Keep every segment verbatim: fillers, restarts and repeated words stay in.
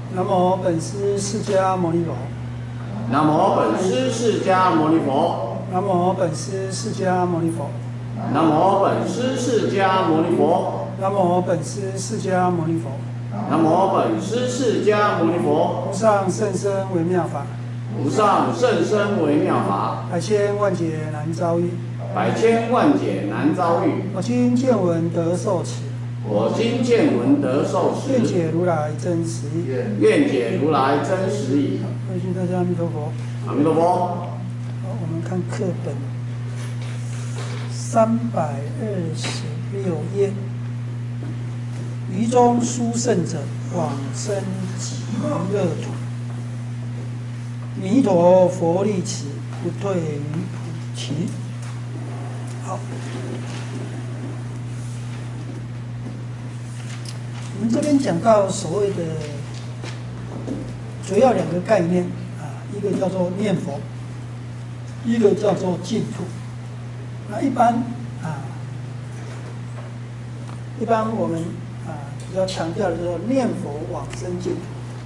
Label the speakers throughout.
Speaker 1: 南无本师释迦牟尼佛。
Speaker 2: 南无本师释迦牟尼佛。
Speaker 1: 南无本师释迦牟尼佛。
Speaker 2: 南无本师释迦牟尼佛。
Speaker 1: 南无本师释迦牟尼佛。
Speaker 2: 南无本师释迦牟尼佛。
Speaker 1: 无上甚深微妙法，
Speaker 2: 无上甚深微妙法，
Speaker 1: 百千万劫难遭遇。
Speaker 2: 百千万劫难遭遇。
Speaker 1: 我今见闻得受持，
Speaker 2: 我今见闻得受持，
Speaker 1: 愿解如来真实义。
Speaker 2: 愿解如来真实义。
Speaker 1: 恭喜大家，阿弥陀佛。
Speaker 2: 阿弥陀佛。
Speaker 1: 好，我们看课本三百二十六页。于中殊胜者，往生极乐土。弥陀佛力持，不退于菩提。好，我们这边讲到所谓的主要两个概念啊，一个叫做念佛，一个叫做净土。那一般啊，一般我们啊比较强调的就是念佛往生净土。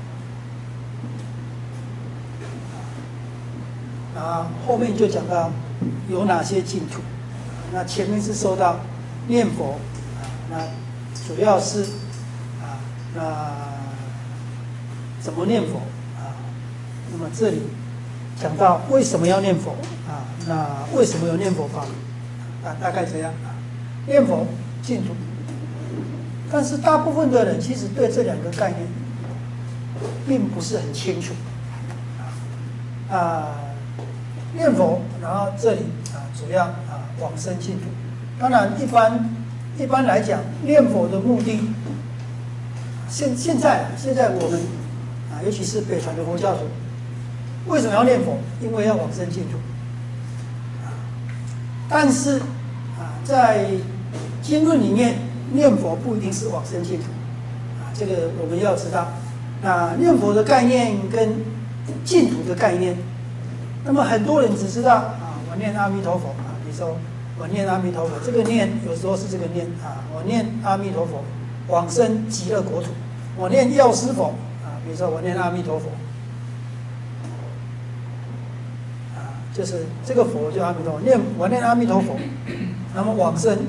Speaker 1: 啊，后面就讲到有哪些净土。那前面是说到念佛啊，那主要是啊，那怎么念佛啊？那么这里讲到为什么要念佛啊？那为什么有念佛法？啊，大概这样啊，念佛净土。但是大部分的人其实对这两个概念并不是很清楚啊。啊念佛，然后这里啊，主要啊往生净土。当然，一般一般来讲，念佛的目的，现现在现在我们啊，尤其是北传的佛教徒，为什么要念佛？因为要往生净土。啊，但是啊，在经论里面，念佛不一定是往生净土。啊，这个我们要知道。那念佛的概念跟净土的概念。那么很多人只知道啊，我念阿弥陀佛啊，比如说我念阿弥陀佛，这个念有时候是这个念啊，我念阿弥陀佛，往生极乐国土。我念药师佛啊，比如说我念阿弥陀佛，啊，就是这个佛叫阿弥陀佛，念我念阿弥陀佛，那么往生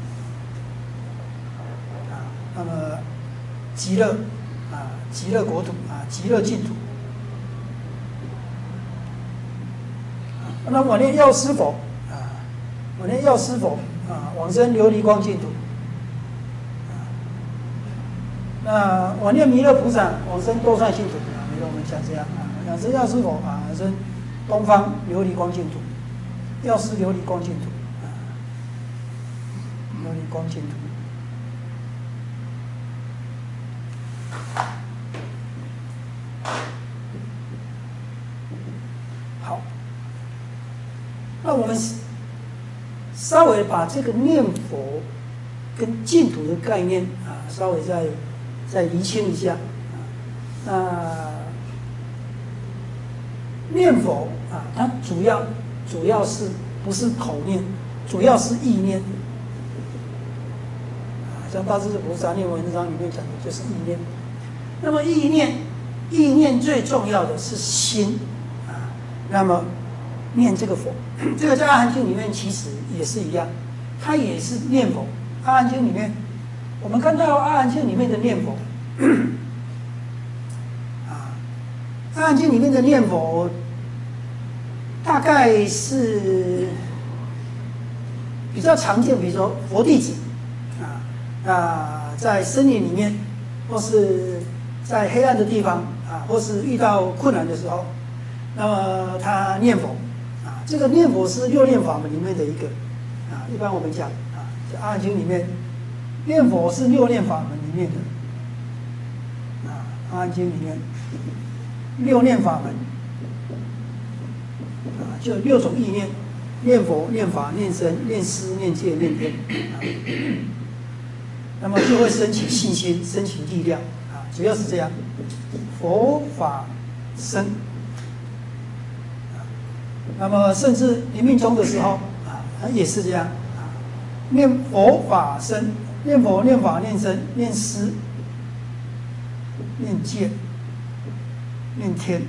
Speaker 1: 啊，那么极乐啊，极乐国土啊，极乐净土。那我念药师佛啊，我念药师佛啊，往生琉璃光净土。啊，那我念弥勒菩萨，往生多善净土啊，比如我们讲这样啊，往生药师佛啊，往生东方琉璃光净土，药师琉璃光净土啊，琉璃光净土。好。那我们稍微把这个念佛跟净土的概念啊，稍微再再厘清一下啊。那念佛啊，它主要主要是不是口念，主要是意念啊。像大智菩萨念文章里面讲的就是意念。那么意念，意念最重要的是心啊。那么念这个佛，这个在《阿含经》里面其实也是一样，它也是念佛。《阿含经》里面，我们看到《阿含经》里面的念佛，啊，《阿含经》里面的念佛，大概是比较常见，比如说佛弟子，啊，啊，在森林里面，或是在黑暗的地方，啊，或是遇到困难的时候，那么他念佛。这个念佛是六念法门里面的一个啊，一般我们讲啊，在《阿含经》里面，念佛是六念法门里面的啊，《阿含经》里面六念法门啊，就六种意念：念佛、念法、念僧、念施、念戒、念天啊。那么就会升起信心，升起力量啊，主要是这样。佛法僧。那么，甚至临命终的时候啊，也是这样啊，念佛法僧，念佛、念法、念僧、念施、念戒， 念天，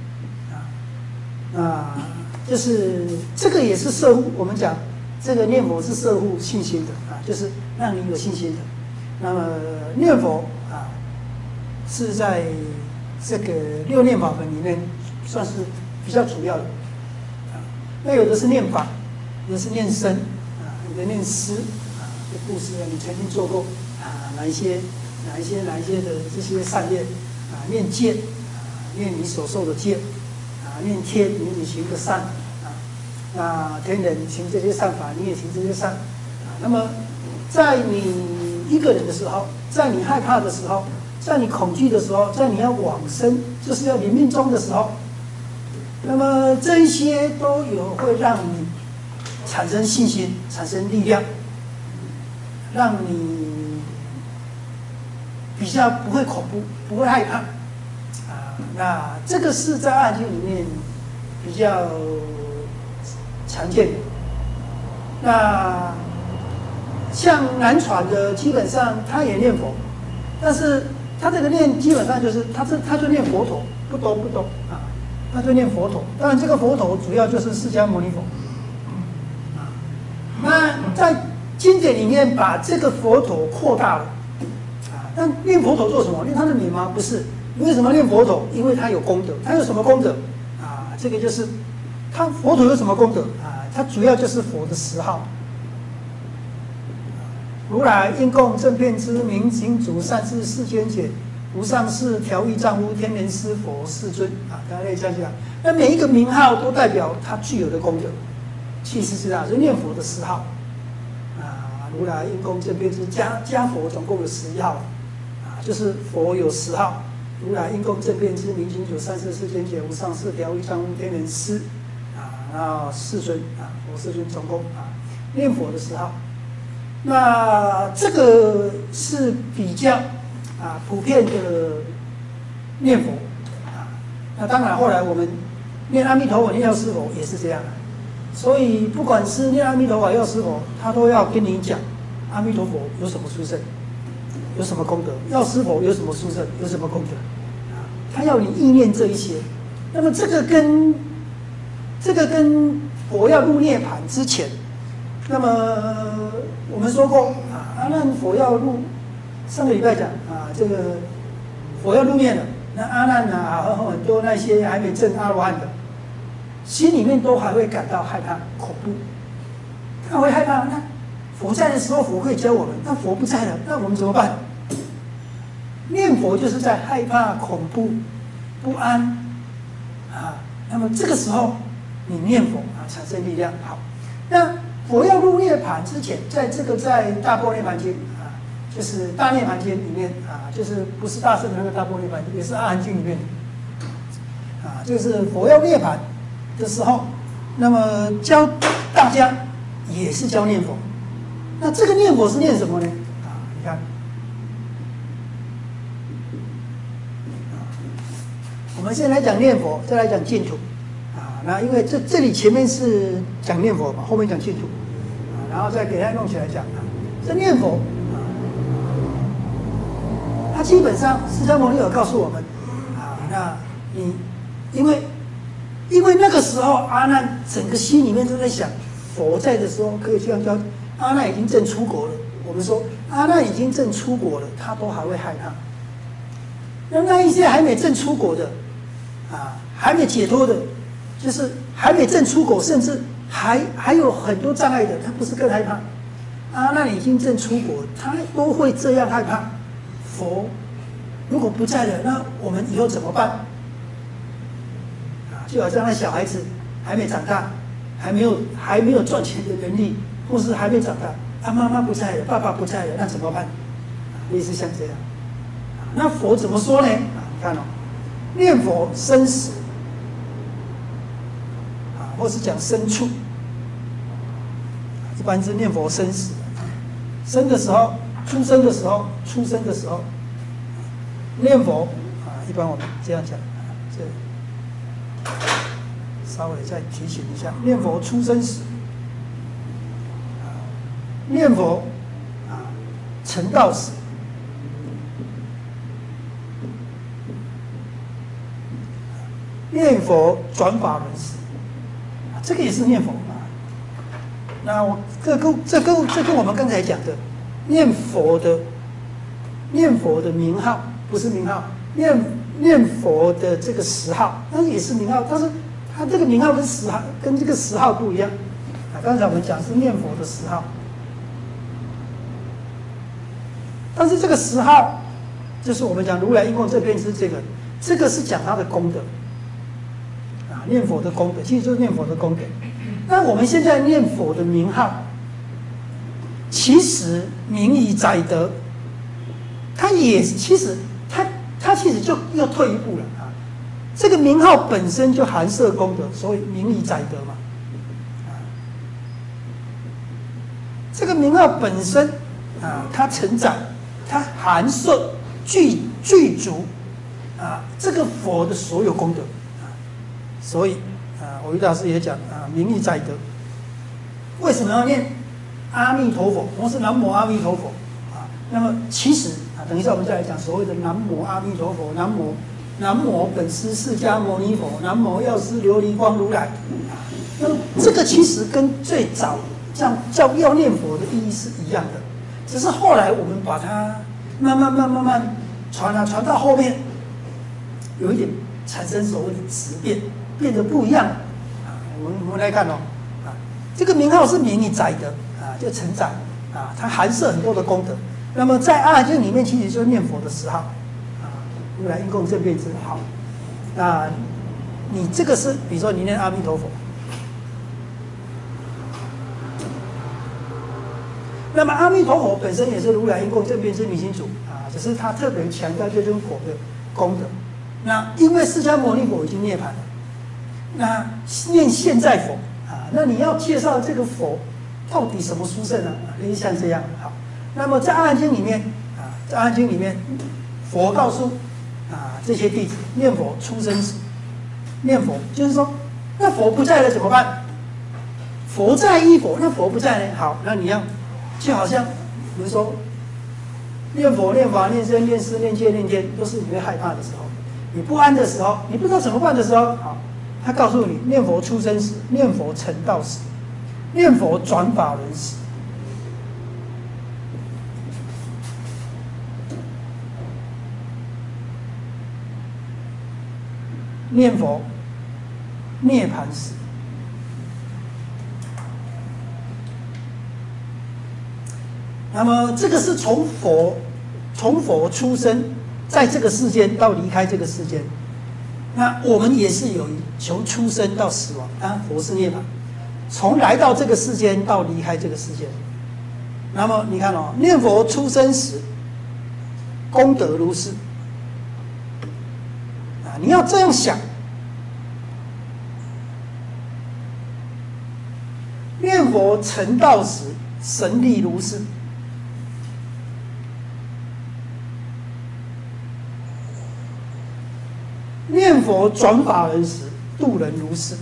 Speaker 1: 啊，啊，就是这个也是摄护，我们讲这个念佛是摄护信心的啊，就是让你有信心的。那么念佛啊，是在这个六念法门里面算是比较主要的啊。那有的是念法，有的是念身啊，有的念思啊，这故事你曾经做过啊，哪一些哪一些哪一些的这些善业啊，念戒啊，念你所受的戒啊，念天你你行的善啊，那天人行这些善法，你也行这些善啊。那么在你一个人的时候，在你害怕的时候，在你恐惧的时候，在你要往生，就是要临命终的时候，那么这一些都有会让你产生信心，产生力量，让你比较不会恐怖，不会害怕啊。那这个是在暗经里面比较常见的。那像南传的，基本上他也念佛，但是他这个念基本上就是他这他就念佛陀，不多不多啊，他就念佛陀。当然，这个佛陀主要就是释迦牟尼佛啊。那在经典里面把这个佛陀扩大了啊。但念佛陀做什么？念他的名吗？不是。为什么念佛陀？因为他有功德。他有什么功德啊？这个就是他佛陀有什么功德啊？他主要就是佛的十号。如来应供正遍知明行主善知世间解无上士调御丈夫天人师佛世尊啊，大家可以这样讲。那每一个名号都代表他具有的功德，其实是啊，是念佛的十号啊。如来应供正遍知加加佛总共有十一号啊，就是佛有十号。如来应供正遍知明行主善知世间解无上士调御丈夫天人师啊，然后世尊啊，佛世尊总共啊，念佛的十号。那这个是比较啊普遍的念佛啊。那当然，后来我们念阿弥陀佛、念药师佛也是这样的。所以不管是念阿弥陀佛、药师佛，他都要跟你讲阿弥陀佛有什么殊胜，有什么功德；药师佛有什么殊胜，有什么功德啊？他要你意念这一些。那么这个跟这个跟佛要入涅槃之前。那么我们说过啊，阿难佛要入，上个礼拜讲啊，这个佛要入灭了，那阿难啊和很多那些还没证阿罗汉的，心里面都还会感到害怕、恐怖，他会害怕。那佛在的时候，佛会教我们；那佛不在了，那我们怎么办？念佛就是在害怕、恐怖、不安啊。那么这个时候，你念佛啊，产生力量。好，那佛要入涅槃之前，在这个在大般涅槃经啊，就是大涅槃经里面啊，就是不是大圣的那个大般涅槃经，也是阿含经里面啊，就是佛要涅槃的时候，那么教大家也是教念佛。那这个念佛是念什么呢？啊，你看，我们先来讲念佛，再来讲净土。那因为这这里前面是讲念佛嘛，后面讲净土，啊，然后再给它弄起来讲啊。这念佛啊，它基本上释迦牟尼有告诉我们啊，那你因为因为那个时候阿难整个心里面都在想，佛在的时候可以这样教。阿难已经证出国了，我们说阿难已经证出国了，他都还会害怕。那那一些还没证出国的啊，还没解脱的。就是还没证出国，甚至还还有很多障碍的，他不是更害怕？啊，那你已经证出国，他都会这样害怕。佛如果不在了，那我们以后怎么办？啊，就好像那小孩子还没长大，还没有还没有赚钱的能力，或是还没长大，啊，妈妈不在了，爸爸不在了，那怎么办？啊，类似像这样。啊，那佛怎么说呢？啊，你看哦，念佛生死。或是讲生处，一般是念佛生死。生的时候，出生的时候，出生的时候，念佛啊，一般我们这样讲，这稍微再提醒一下，念佛出生时，啊，念佛啊，成道时， 念佛转法轮时，啊，这个也是念佛啊。那我这跟这跟这跟我们刚才讲的念佛的念佛的名号不是名号，念念佛的这个时号，那也是名号，但是它这个名号跟时号跟这个时号不一样啊。刚才我们讲是念佛的时号，但是这个时号就是我们讲如来应供这边是这个，这个是讲他的功德啊，念佛的功德，其实就是念佛的功德。那我们现在念佛的名号，其实名以载德，它也其实它它其实就又退一步了啊。这个名号本身就含摄功德，所以名以载德嘛。啊，这个名号本身啊，它承载，它含摄具具足啊这个佛的所有功德啊，所以。啊，我于大师也讲啊，名义在德。为什么要念阿弥陀佛？我是南无阿弥陀佛啊。那么其实啊，等一下我们再来讲所谓的南无阿弥陀佛，南无南无本师释迦牟尼佛，南无药师琉璃光如来啊。那么这个其实跟最早像叫要念佛的意义是一样的，只是后来我们把它慢慢慢慢慢传啊传到后面，有一点产生所谓的质变。变得不一样啊！我们我们来看哦，啊，这个名号是名以载的啊，就承载啊，它含摄很多的功德。那么在《阿含经》里面，其实就是念佛的时号啊，如来应供正遍知好。那你这个是，比如说你念阿弥陀佛，那么阿弥陀佛本身也是如来应供正遍知明心主啊，只是他特别强调这尊佛的功德。那因为释迦牟尼佛已经涅槃了。那念现在佛啊，那你要介绍这个佛到底什么殊胜呢？啊，类似像这样好。那么在《阿含经》里面啊，在《阿含经》里面，佛告诉啊这些弟子念佛出生时，念佛就是说，那佛不在了怎么办？佛在亦佛，那佛不在呢？好，那你要就好像比如说念佛、念法、念僧、念事、念戒、念天，都是你会害怕的时候，你不安的时候，你不知道怎么办的时候，好。他告诉你，念佛出生时，念佛成道时，念佛转法轮时，念佛涅槃时。那么这个是从佛从佛出生，在这个世间到离开这个世间。那我们也是有从出生到死亡，当然佛是涅槃，从来到这个世间到离开这个世间。那么你看哦，念佛出生时，功德如是啊，你要这样想，念佛成道时，神力如是。念佛转法轮时，度人如是。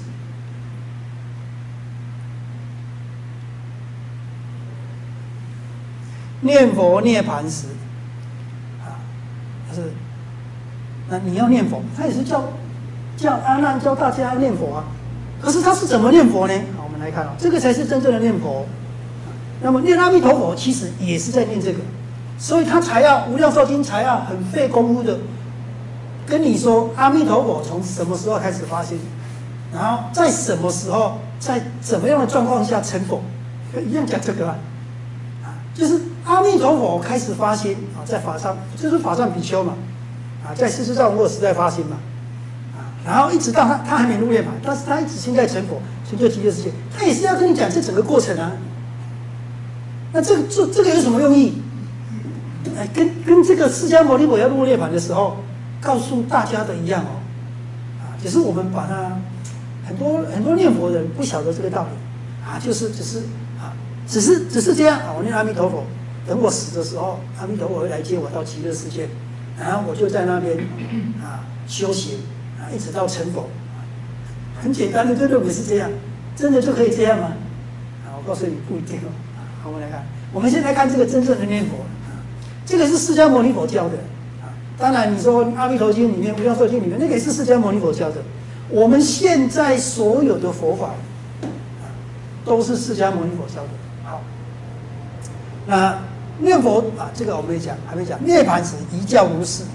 Speaker 1: 念佛涅槃时，啊，是，那你要念佛，他也是叫叫阿难教大家念佛啊。可是他是怎么念佛呢？好，我们来看啊，这个才是真正的念佛。那么念阿弥陀佛，其实也是在念这个，所以他才要无量寿经才要很费功夫的。跟你说，阿弥陀佛从什么时候开始发心，然后在什么时候，在怎么样的状况下成佛，一样讲这个啊，就是阿弥陀佛开始发心啊，在法上，就是法上比丘嘛，啊，在世世藏王时代发心嘛，啊，然后一直到他他还没入涅槃，但是他一直现在成佛，成就极乐世界，他也是要跟你讲这整个过程啊。那这个这这个有什么用意？哎，跟跟这个释迦牟尼佛要入涅槃的时候。告诉大家的一样哦，啊，只是我们把它很多很多念佛人不晓得这个道理啊，就是只是啊，只是只是这样啊，我念阿弥陀佛，等我死的时候，阿弥陀佛会来接我到极乐世界，然后我就在那边啊修行啊，一直到成佛，很简单的就认为是这样，真的就可以这样吗？啊，我告诉你不一定哦。好，我们来看，我们先来看这个真正的念佛啊，这个是释迦牟尼佛教的。当然，你说《阿弥陀经》里面、《无量寿经》里面，那个也是释迦牟尼佛教的。 我们现在所有的佛法，都是释迦牟尼佛教的。好，那念佛啊，这个我没讲，还没讲。涅槃时一教如是，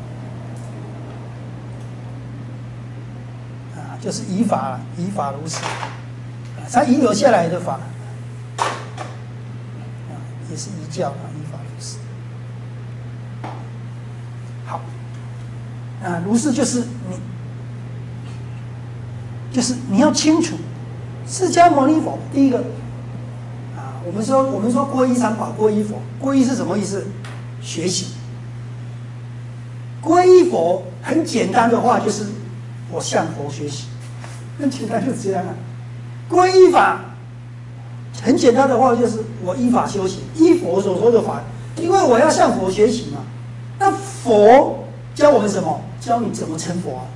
Speaker 1: 啊，就是依法依法如是，啊，它遗留下来的法，啊，也是依教啊，依法如是。好，啊，如是就是你，就是你要清楚，释迦牟尼佛第一个。我们说，我们说皈依三宝，皈依佛，皈依是什么意思？学习。皈依佛很简单的话，就是我向佛学习，很简单就是这样啊。皈依法很简单的话，就是我依法修行，依佛所说的法，因为我要向佛学习嘛。那佛教我们什么？教你怎么成佛啊。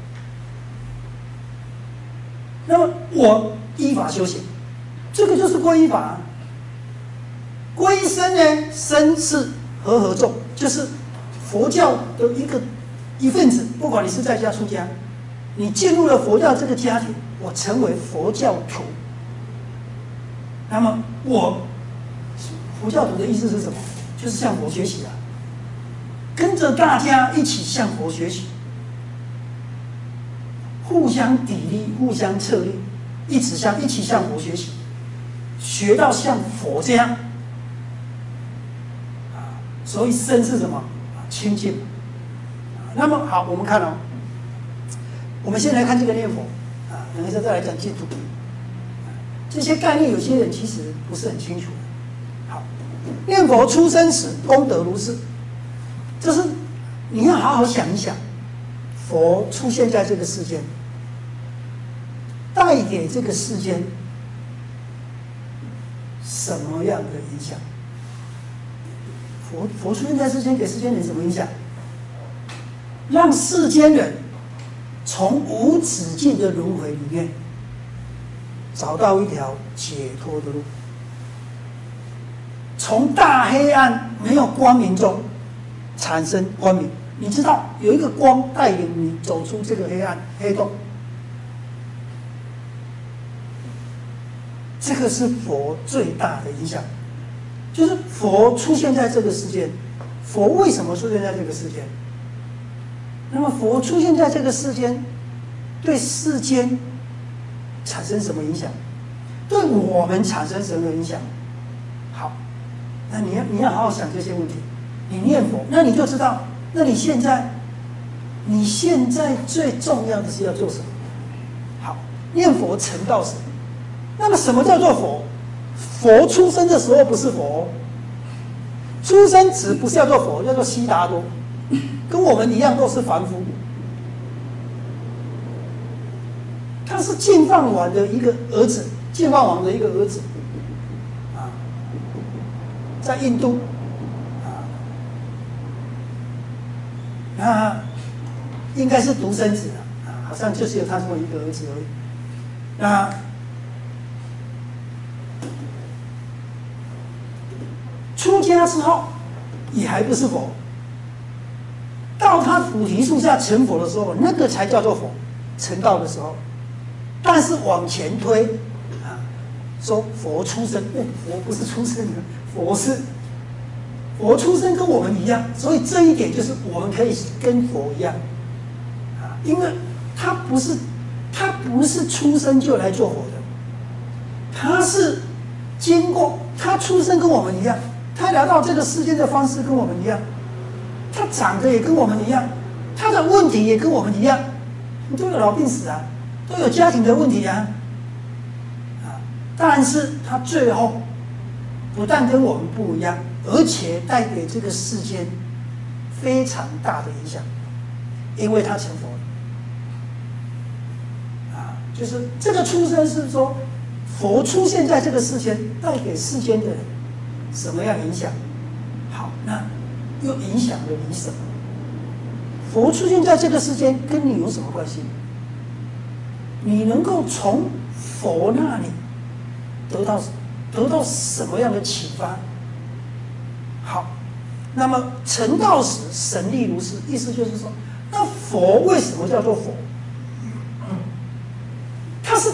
Speaker 1: 那么我依法修行，这个就是皈依法啊。皈依僧呢，僧是和合众，就是佛教的一个一份子。不管你是在家出家，你进入了佛教这个家庭，我成为佛教徒。那么我佛教徒的意思是什么？就是向佛学习啊，跟着大家一起向佛学习，互相砥砺，互相策力，一直向一起向佛学习，学到像佛这样。所以僧是什么？清净。那么好，我们看哦，我们先来看这个念佛啊，等一下再来讲净土。这些概念有些人其实不是很清楚。好，念佛出生时功德如是，就是你要好好想一想，佛出现在这个世间，带给这个世间什么样的影响？佛佛出现在世间，给世间人什么影响？让世间人从无止境的轮回里面找到一条解脱的路，从大黑暗没有光明中产生光明。你知道有一个光带领你走出这个黑暗黑洞，这个是佛最大的影响。就是佛出现在这个世间，佛为什么出现在这个世间？那么佛出现在这个世间，对世间产生什么影响？对我们产生什么影响？好，那你要你要好好想这些问题。你念佛，那你就知道，那你现在，你现在最重要的是要做什么？好，念佛成道时，那么什么叫做佛？佛出生的时候不是佛，出生时不是叫做佛，叫做悉达多，跟我们一样都是凡夫。他是净饭王的一个儿子，净饭王的一个儿子，啊，在印度，啊，那应该是独生子啊，好像就是有他这么一个儿子而已。那出家之后，也还不是佛。到他菩提树下成佛的时候，那个才叫做佛，成道的时候。但是往前推，啊，说佛出生，哎，佛不是出生的，佛是佛出生跟我们一样，所以这一点就是我们可以跟佛一样，啊，因为他不是他不是出生就来做佛的，他是经过他出生跟我们一样。他来到这个世界的方式跟我们一样，他长得也跟我们一样，他的问题也跟我们一样，都有老病死啊，都有家庭的问题啊，啊！但是他最后不但跟我们不一样，而且带给这个世间非常大的影响，因为他成佛了，啊，就是这个出生是说佛出现在这个世间，带给世间的人。什么样影响？好，那又影响了你什么？佛出现在这个世间，跟你有什么关系？你能够从佛那里得到得到什么样的启发？好，那么成道时神力如是，意思就是说，那佛为什么叫做佛？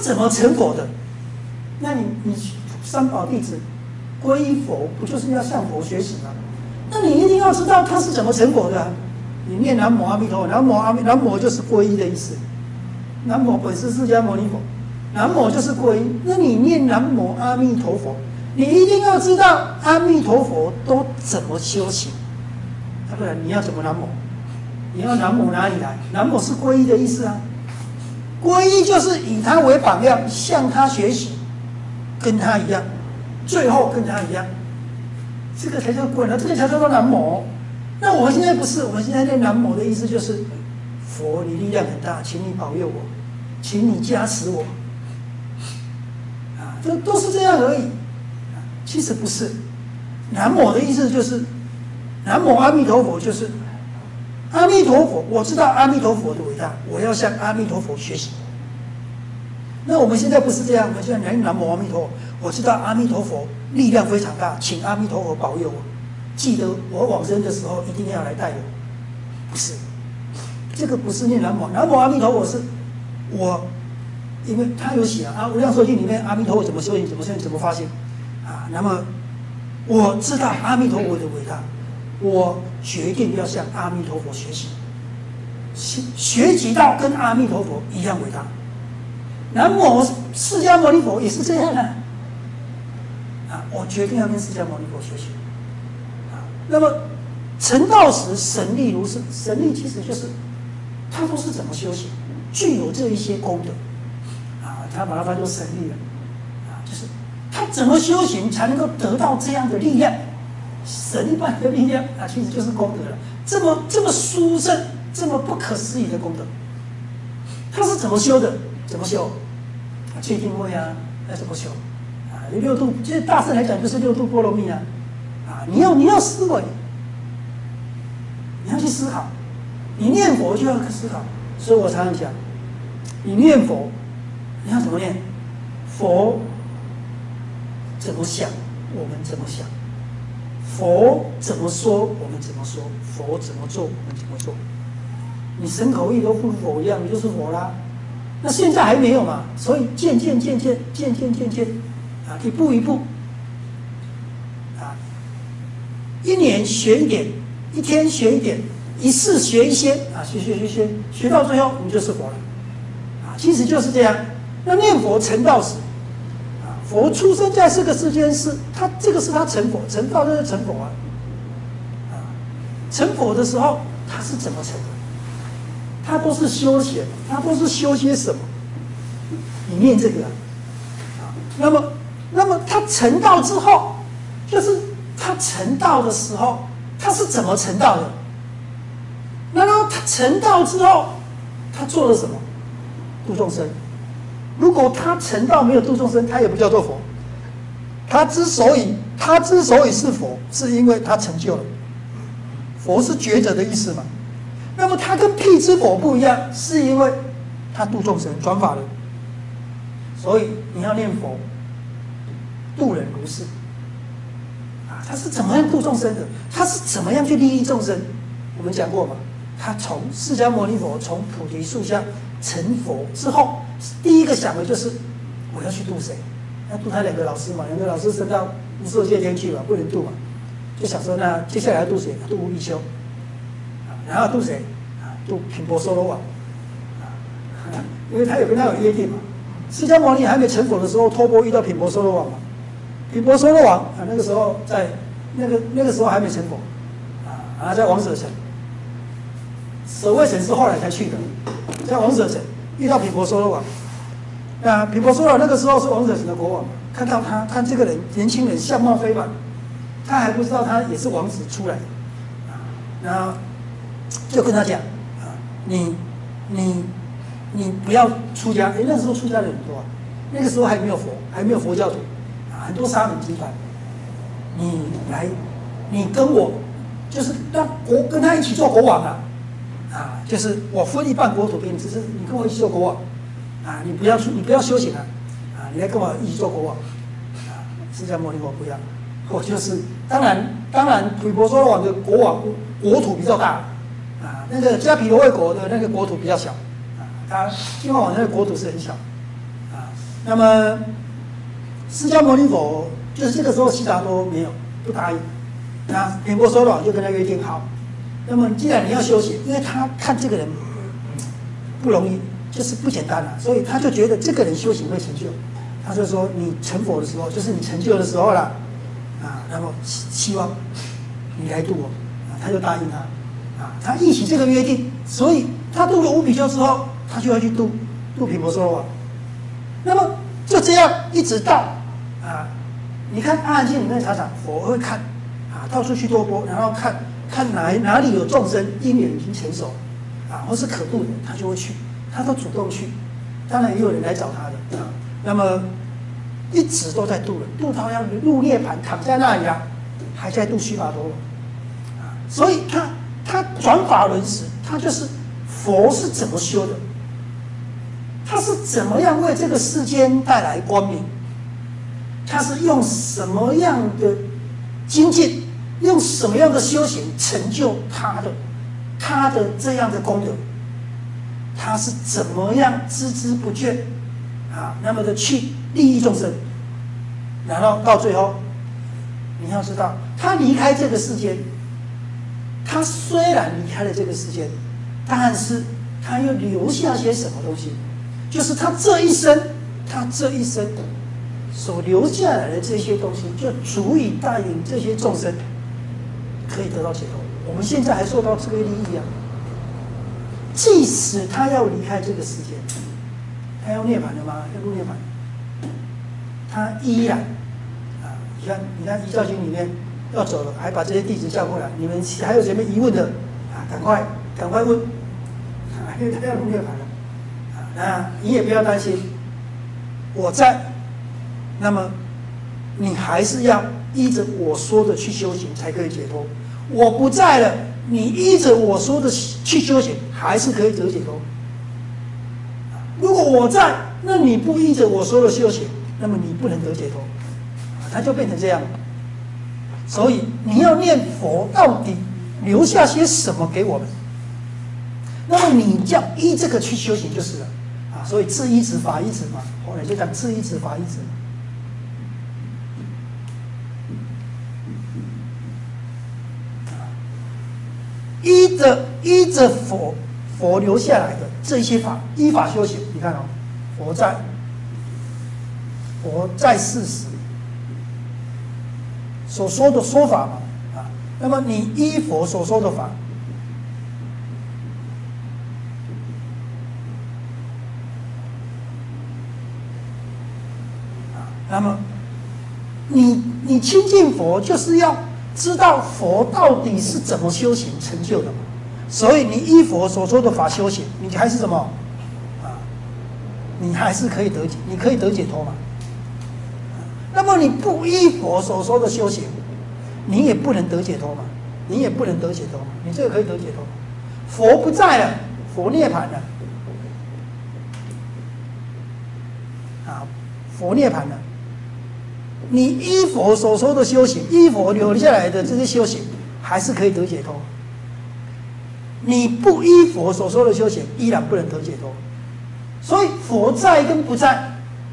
Speaker 1: 怎么成佛的？那你你三宝弟子皈依佛，不就是要向佛学习吗？那你一定要知道他是怎么成佛的、啊。你念南无阿弥陀佛，南无阿弥南无就是皈依的意思。南无本师释迦牟尼佛，南无就是皈依。那你念南无阿弥陀佛，你一定要知道阿弥陀佛都怎么修行，要不然你要怎么南无？你要南无哪里来？南无是皈依的意思啊。皈依就是以他为榜样，向他学习，跟他一样，最后跟他一样，这个才叫皈依，这个才叫做南无。那我们现在不是，我们现在念南无的意思就是，佛你力量很大，请你保佑我，请你加持我，啊，这都是这样而已。其实不是，南无的意思就是，南无阿弥陀佛就是，阿弥陀佛，我知道阿弥陀佛的伟大，我要向阿弥陀佛学习。那我们现在不是这样，我们现在念南无阿弥陀佛，我知道阿弥陀佛力量非常大，请阿弥陀佛保佑我。记得我往生的时候一定要来带我，不是，这个不是念南无，南无阿弥陀佛是，我，因为他有写啊，《无量寿经》里面阿弥陀佛怎么修行，怎么修行，怎么发心，啊，那么我知道阿弥陀佛的伟大，我决定要向阿弥陀佛学习，学学习到跟阿弥陀佛一样伟大。南无释迦牟尼佛也是这样啊，啊，我决定要跟释迦牟尼佛学习。那么成道时神力如是，神力其实就是他都是怎么修行，具有这一些功德啊，他把它翻作神力了啊，就是他怎么修行才能够得到这样的力量，神一般的力量啊，其实就是功德了。这么这么殊胜，这么不可思议的功德，他是怎么修的？怎么修？啊，确定位啊，那怎么修？啊，六度，其实大圣来讲就是六度波罗蜜啊。啊，你要你要思维，你要去思考，你念佛就要思考。所以我常常讲，你念佛，你要怎么念？佛怎么想，我们怎么想；佛怎么说，我们怎么说；佛怎么做，我们怎么做。你身口意都不如佛一样，你就是佛啦。那现在还没有嘛，所以渐渐渐渐渐渐渐渐啊，一步一步。一年学一点，一天学一点，一世学一些啊，学学学学，学到最后你就是佛了，啊，其实就是这样。那念佛成道时，啊，佛出生在这个世间是，他这个是他成佛，成道就是成佛啊，啊，成佛的时候他是怎么成的？他都是修行，他都是修些什么？你念这个啊，啊，那么那么他成道之后，就是。他成道的时候，他是怎么成道的？然后他成道之后，他做了什么？度众生。如果他成道没有度众生，他也不叫做佛。他之所以他之所以是佛，是因为他成就了。佛是觉者的意思嘛？那么他跟辟支佛不一样，是因为他度众生转法轮。所以你要念佛，度人如是。他是怎么样度众生的？他是怎么样去利益众生？我们讲过嘛，他从释迦牟尼佛从菩提树下成佛之后，第一个想的就是我要去度谁？要度他两个老师嘛，两个老师升到无色界天去嘛，不能度嘛，就想说那接下来要度谁？度比丘，然后度谁？度频婆娑罗王，因为他有跟他有约定嘛。释迦牟尼还没成佛的时候，托钵遇到频婆娑罗王嘛。频婆娑罗王啊，那个时候在那个那个时候还没成佛，啊，啊在王舍城，舍卫城是后来才去的，在王舍城遇到频婆娑罗王，那频婆娑罗王那个时候是王舍城的国王，看到他看这个人年轻人相貌非凡，他还不知道他也是王子出来的，啊，然后就跟他讲，啊，你你你不要出家，哎，那时候出家的很多啊，那个时候还没有佛，还没有佛教徒。很多沙门集团，你来，你跟我，就是让国跟他一起做国王啊，啊，就是我分一半国土给你，只是你跟我一起做国王，啊，你不要出，你不要修行啊，啊，你来跟我一起做国王，啊，释迦牟尼佛不要，我就是，当然当然，毗婆娑罗王的国王国土比较大，啊，那个迦毗罗卫国的那个国土比较小，啊，他净饭王那个国土是很小。 啊。那么释迦牟尼佛就是这个时候悉达多没有不答应，那频婆娑罗就跟他约定好。那么既然你要修行，因为他看这个人不容易，就是不简单了、啊，所以他就觉得这个人修行会成就。他就说你成佛的时候，就是你成就的时候了，啊，那么希希望你来度我，啊，他就答应他，啊，他一起这个约定，所以他度了五比丘之后，他就要去度度频婆娑罗王。那么就这样一直到啊，你看《阿含经》里面常常佛会看啊，到处去托钵，然后看看哪哪里有众生因缘已经成熟，啊，或是可度的，他就会去，他都主动去。当然也有人来找他的啊。那么一直都在度人，度到要入涅盘，躺在那里啊，还在度须跋陀罗啊。所以他他转法轮时，他就是佛是怎么修的，他是怎么样为这个世间带来光明，他是用什么样的精进，用什么样的修行成就他的他的这样的功德，他是怎么样孜孜不倦啊，那么的去利益众生，然后到最后，你要知道，他离开这个世间，他虽然离开了这个世间，但是他又留下些什么东西？就是他这一生，他这一生所留下来的这些东西，就足以带领这些众生可以得到解脱。我们现在还受到这个利益啊！即使他要离开这个世界，他要涅槃了吗？要入涅槃，他依然啊！你看，你看《遗教经》里面要走了，还把这些弟子叫过来，你们还有什么疑问的啊？赶快，赶快问！啊，因为他要入涅槃了啊！那你也不要担心，我在，那么你还是要依着我说的去修行，才可以解脱。我不在了，你依着我说的去修行，还是可以得解脱。如果我在，那你不依着我说的修行，那么你不能得解脱，它就变成这样。所以你要念佛到底留下些什么给我们，那么你就要依这个去修行就是了啊。所以智依止法依止嘛，后来就讲智依止法依止。依着依着佛佛留下来的这些法，依法修行。你看哦，佛在佛在世时所说的说法嘛啊，那么你依佛所说的法，啊，那么你你亲近佛就是要知道佛到底是怎么修行成就的嘛？所以你依佛所说的法修行，你还是什么啊？你还是可以得解，你可以得解脱嘛？那么你不依佛所说的修行，你也不能得解脱嘛？你也不能得解脱嘛？你这个可以得解脱吗？佛不在了，佛涅槃了，啊，佛涅槃了。你依佛所说的修行，依佛留下来的这些修行，还是可以得解脱。你不依佛所说的修行，依然不能得解脱。所以佛在跟不在，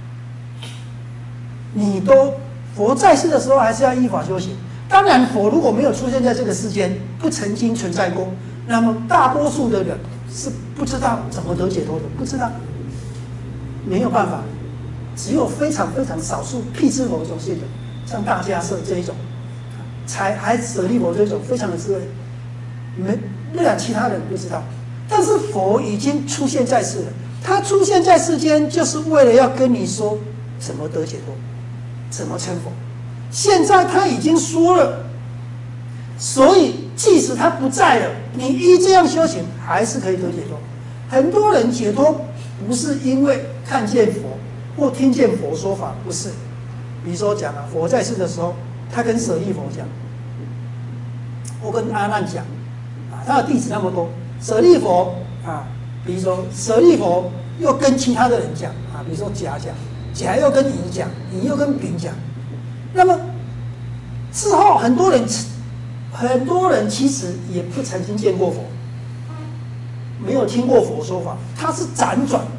Speaker 1: 你都佛在世的时候还是要依法修行。当然，佛如果没有出现在这个世间，不曾经存在过，那么大多数的人是不知道怎么得解脱的，不知道，没有办法。只有非常非常少数辟支佛种性的，像大迦叶这一种，才还舍利佛这一种非常的智慧，你们不然其他人不知道。但是佛已经出现在世了，他出现在世间就是为了要跟你说怎么得解脱，怎么成佛。现在他已经说了，所以即使他不在了，你依这样修行还是可以得解脱。很多人解脱不是因为看见佛或听见佛说法，不是。比如说讲啊，佛在世的时候，他跟舍利佛讲，或跟阿难讲，啊，他的弟子那么多，舍利佛啊，比如说舍利佛又跟其他的人讲啊，比如说甲讲，甲又跟乙讲，乙又跟丙讲，那么之后很多人，很多人其实也不曾经见过佛，没有听过佛说法，他是辗转。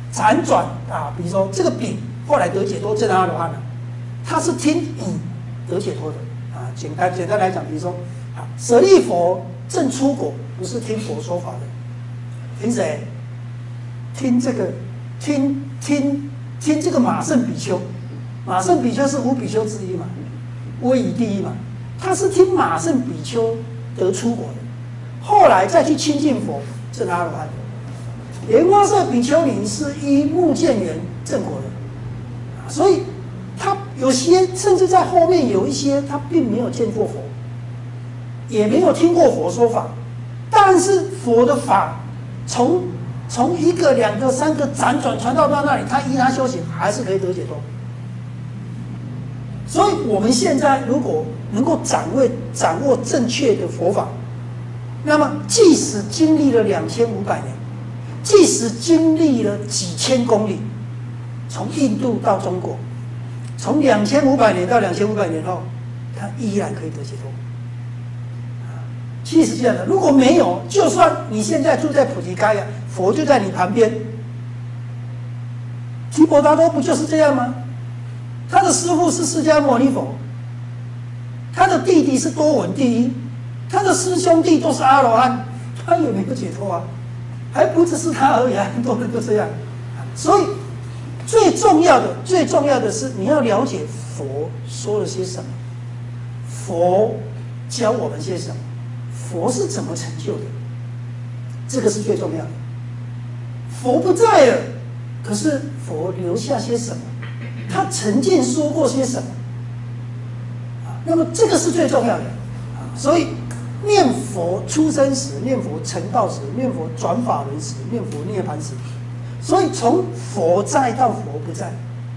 Speaker 1: 辗转啊，比如说这个丙后来得解脱证阿罗汉了，他是听乙得解脱的啊。简单简单来讲，比如说啊，舍利佛证出果不是听佛说法的，听谁？听这个听听听这个马胜比丘，马胜比丘是五比丘之一嘛，威仪第一嘛，他是听马胜比丘得出果的，后来再去亲近佛证阿罗汉的。莲花色比丘尼是依目犍连正果的，所以他有些甚至在后面有一些他并没有见过佛，也没有听过佛说法，但是佛的法从从一个、两个、三个辗转传到到那里，他依他修行还是可以得解脱。所以我们现在如果能够掌握掌握正确的佛法，那么即使经历了两千五百年，即使经历了几千公里，从印度到中国，从两千五百年到两千五百年后，他依然可以得解脱。其实是这样的，如果没有，就算你现在住在普吉嘎亚，佛就在你旁边，提婆达多不就是这样吗？他的师父是释迦牟尼佛，他的弟弟是多闻第一，他的师兄弟都是阿罗汉，他有没有解脱啊？还不只是他而已，很多人都这样。所以最重要的、最重要的是你要了解佛说了些什么，佛教我们些什么，佛是怎么成就的，这个是最重要的。佛不在了，可是佛留下些什么？他曾经说过些什么？啊，那么这个是最重要的。啊，所以念佛出生时，念佛成道时，念佛转法轮时，念佛涅槃时。所以从佛在到佛不在，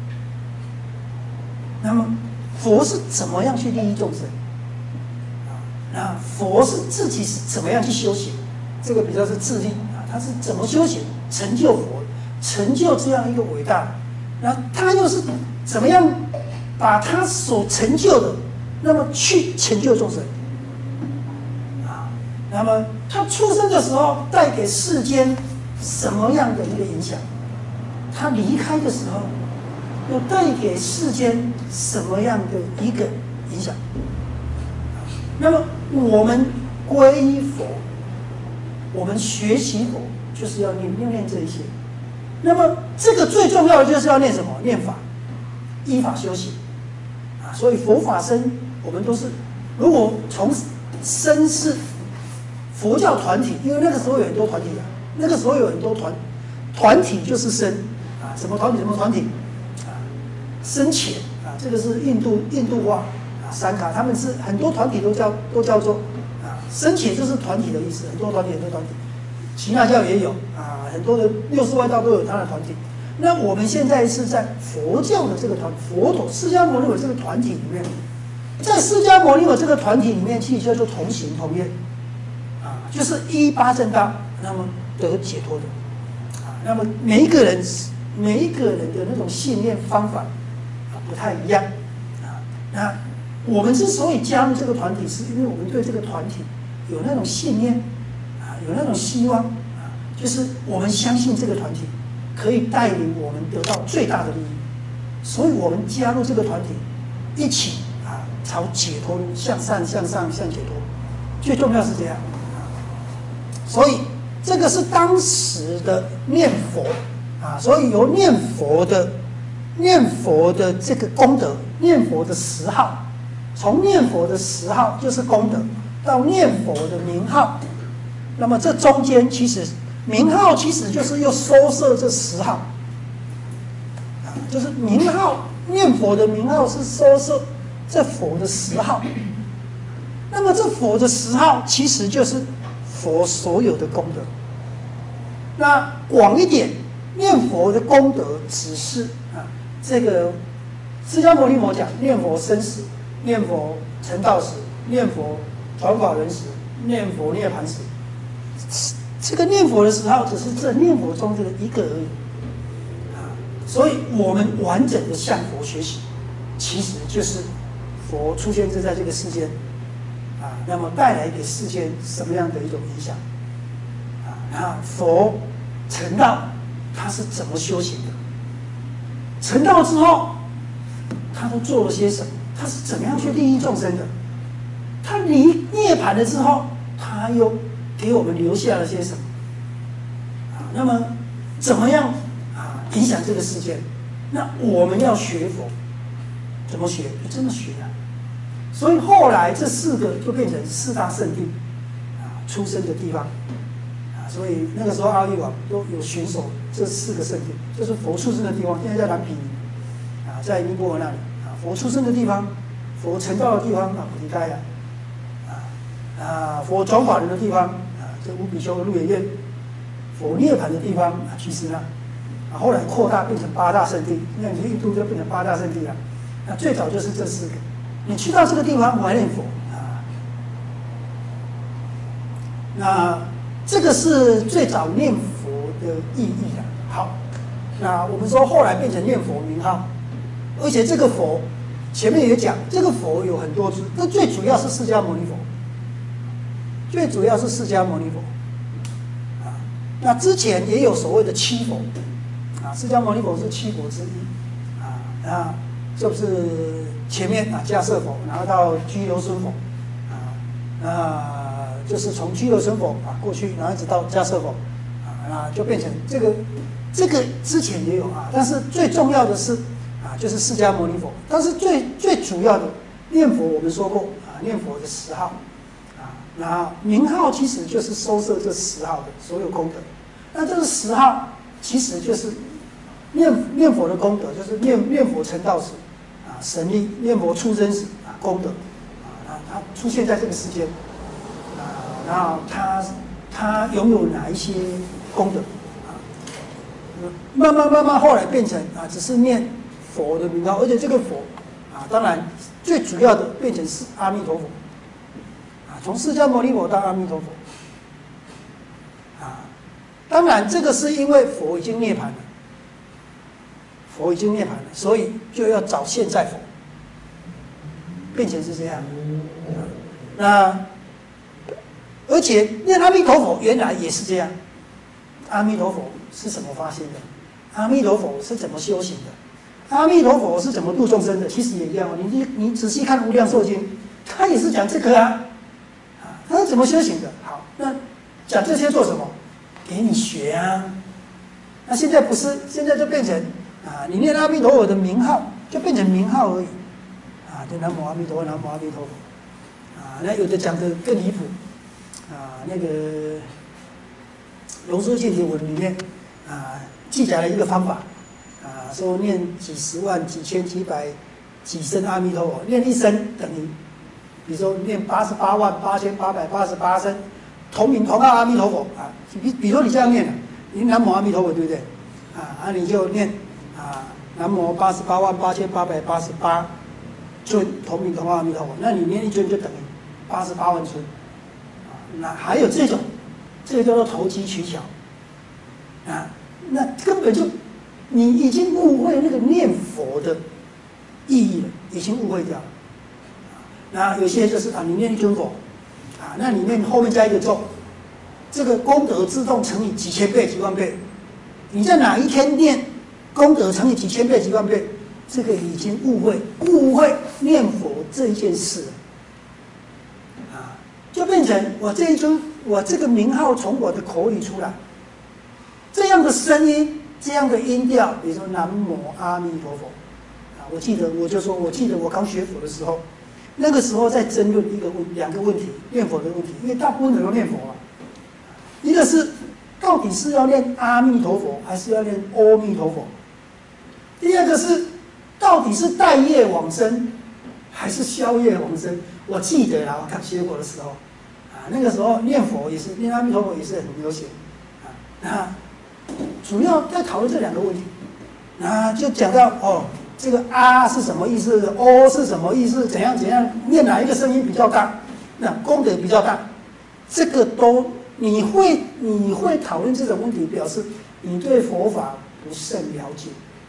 Speaker 1: 那么佛是怎么样去利益众生？啊，那佛是自己是怎么样去修行？这个比较是自利啊，他是怎么修行成就佛，成就这样一个伟大？那他又是怎么样把他所成就的，那么去成就众生？啊，那么他出生的时候带给世间什么样的一个影响？他离开的时候又带给世间什么样的一个影响？那么我们皈依佛，我们学习佛，就是要念念念这一些。那么这个最重要的就是要念什么？念法，依法修行啊！所以佛法僧，我们都是，如果从僧是佛教团体，因为那个时候有很多团体啊，那个时候有很多团团体就是僧啊，什么团体什么团体啊，僧伽啊，这个是印度印度话啊，三卡他们是很多团体都叫都叫做啊，僧伽就是团体的意思，很多团体很多团体。耆那教也有啊，很多的六世外道都有他的团体。那我们现在是在佛教的这个团，佛陀释迦牟尼佛这个团体里面，在释迦牟尼佛这个团体里面，其实叫做同行同愿啊，就是依八正道，那么得解脱的啊。那么每一个人每一个人的那种信念方法啊不太一样啊。那我们之所以加入这个团体，是因为我们对这个团体有那种信念。有那种希望啊，就是我们相信这个团体可以带领我们得到最大的利益，所以我们加入这个团体，一起啊朝解脱路向善向上向解脱，最重要是这样啊。所以这个是当时的念佛啊，所以由念佛的念佛的这个功德，念佛的十号，从念佛的十号就是功德，到念佛的名号。那么这中间其实名号其实就是又收摄这十号，啊，就是名号念佛的名号是收摄这佛的十号。那么这佛的十号其实就是佛所有的功德。那广一点，念佛的功德只是啊，这个释迦牟尼佛讲念佛生死，念佛成道时，念佛转法轮时，念佛涅槃时。这个念佛的时候，只是这念佛中的一个而已，啊，所以我们完整的向佛学习，其实就是佛出现在这个世间，啊，那么带来给世间什么样的一种影响，啊，那佛成道， 他是怎么修行的？成道之后，他都做了些什么？他是怎么样去利益众生的？他离涅槃了之后，他又给我们留下了些什么？啊，那么怎么样啊影响这个世界？那我们要学佛，怎么学？就这么学啊。所以后来这四个就变成四大圣地啊出生的地方啊，所以那个时候阿育王都有巡守这四个圣地，就是佛出生的地方，现在在南毗啊，在尼泊尔那里啊，佛出生的地方，佛成道的地方啊，菩提伽亚啊啊，佛转法轮的地方啊，这无比丘的鹿野苑，佛涅槃的地方啊，毗湿那啊，后来扩大变成八大圣地，那你印度就变成八大圣地了。那最早就是这四个。你去到这个地方怀念佛啊，那这个是最早念佛的意义了。好，那我们说后来变成念佛名号，而且这个佛前面也讲，这个佛有很多支，那最主要是释迦牟尼佛，最主要是释迦牟尼佛啊。那之前也有所谓的七佛啊，释迦牟尼佛是七佛之一啊，那就是。前面啊，迦摄佛，然后到居留孙佛，啊，那就是从居留孙佛啊过去，然后一直到迦摄佛，啊，那就变成这个，这个之前也有啊，但是最重要的是啊，就是释迦牟尼佛，但是最最主要的念佛，我们说过啊，念佛的十号，啊，那名号其实就是收摄这十号的所有功德，那这个十号其实就是念念佛的功德，就是念念佛成道时。神力念佛出生时啊，功德啊，他出现在这个世间啊，然后他他拥有哪一些功德啊？慢慢慢慢后来变成啊，只是念佛的名号，而且这个佛啊，当然最主要的变成是阿弥陀佛啊，从释迦牟尼佛到阿弥陀佛啊，当然这个是因为佛已经涅槃了。佛已经涅槃了，所以就要找现在佛，变成是这样。那而且念阿弥陀佛原来也是这样。阿弥陀佛是怎么发现的？阿弥陀佛是怎么修行的？阿弥陀佛是怎么度众生的？其实也一样。你你仔细看《无量寿经》，他也是讲这个啊，啊，他是怎么修行的？好，那讲这些做什么？给你学啊。那现在不是，现在就变成。啊，你念阿弥陀佛的名号，就变成名号而已。啊，就南无阿弥陀佛，南无阿弥陀佛。啊，那有的讲的更离谱。啊，那个《龙树净体文》里面啊，记载了一个方法。啊，说念几十万、几千、几百、几声阿弥陀佛，念一声等于，比如说念八十八万八千八百八十八声，同名同号阿弥陀佛啊。比比如说你这样念的，你南无阿弥陀佛，对不对？啊，啊你就念。啊，南无八十八万八千八百八十八尊同名同号阿弥陀佛，那你念一尊就等于八十八万尊。啊，那还有这种，这个叫做投机取巧。啊，那根本就你已经误会那个念佛的意义了，已经误会掉了。那有些就是啊，你念一尊佛，啊，那你念后面加一个咒，这个功德自动乘以几千倍、几万倍。你在哪一天念？功德乘以几千倍、几万倍，这个已经误会误会念佛这一件事了，啊，就变成我这一尊我这个名号从我的口里出来，这样的声音、这样的音调，比如说南无阿弥陀佛，啊，我记得我就说，我记得我刚学佛的时候，那个时候在争论一个问两个问题，念佛的问题，因为大部分人都念佛嘛，一个是到底是要念阿弥陀佛，还是要念阿弥陀佛？第二个是，到底是带业往生，还是消业往生？我记得啦，我刚学佛的时候，啊，那个时候念佛也是念阿弥陀佛也是很流行，啊，那主要在讨论这两个问题，啊，就讲到哦，这个啊是什么意思？哦是什么意思？怎样怎样？念哪一个声音比较大？那功德比较大？这个都你会你会讨论这种问题，表示你对佛法不甚了解。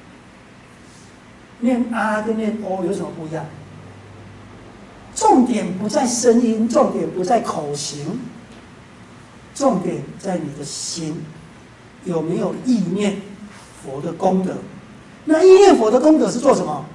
Speaker 1: 念啊跟念哦有什么不一样？重点不在声音，重点不在口型，重点在你的心有没有意念佛的功德。那意念佛的功德是做什么？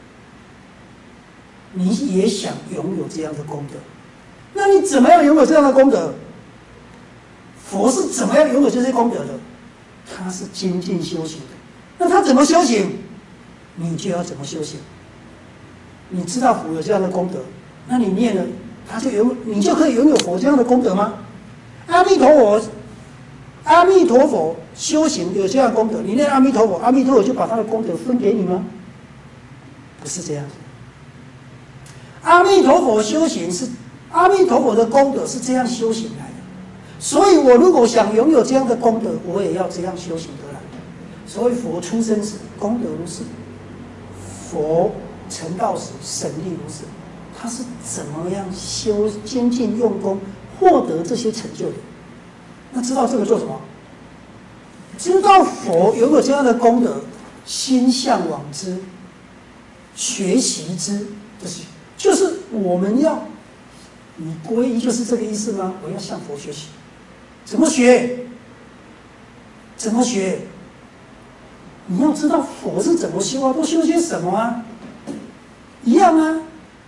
Speaker 1: 你也想拥有这样的功德，那你怎么样拥有这样的功德？佛是怎么样拥有这些功德的？他是精进修行的。那他怎么修行？你就要怎么修行。你知道佛有这样的功德，那你念了，他就有，你就可以拥有佛这样的功德吗？阿弥陀佛，阿弥陀佛修行有这样的功德，你念阿弥陀佛，阿弥陀佛就把他的功德分给你吗？不是这样。阿弥陀佛修行是阿弥陀佛的功德是这样修行来的，所以我如果想拥有这样的功德，我也要这样修行得来。所以佛出生时功德如是，佛成道时神力如是，他是怎么样修精进用功获得这些成就的？那知道这个做什么？知道佛拥有这样的功德，心向往之，学习之，就是。就是我们要，你皈依就是这个意思吗？我要向佛学习，怎么学？怎么学？你要知道佛是怎么修啊，都修些什么啊？一样啊。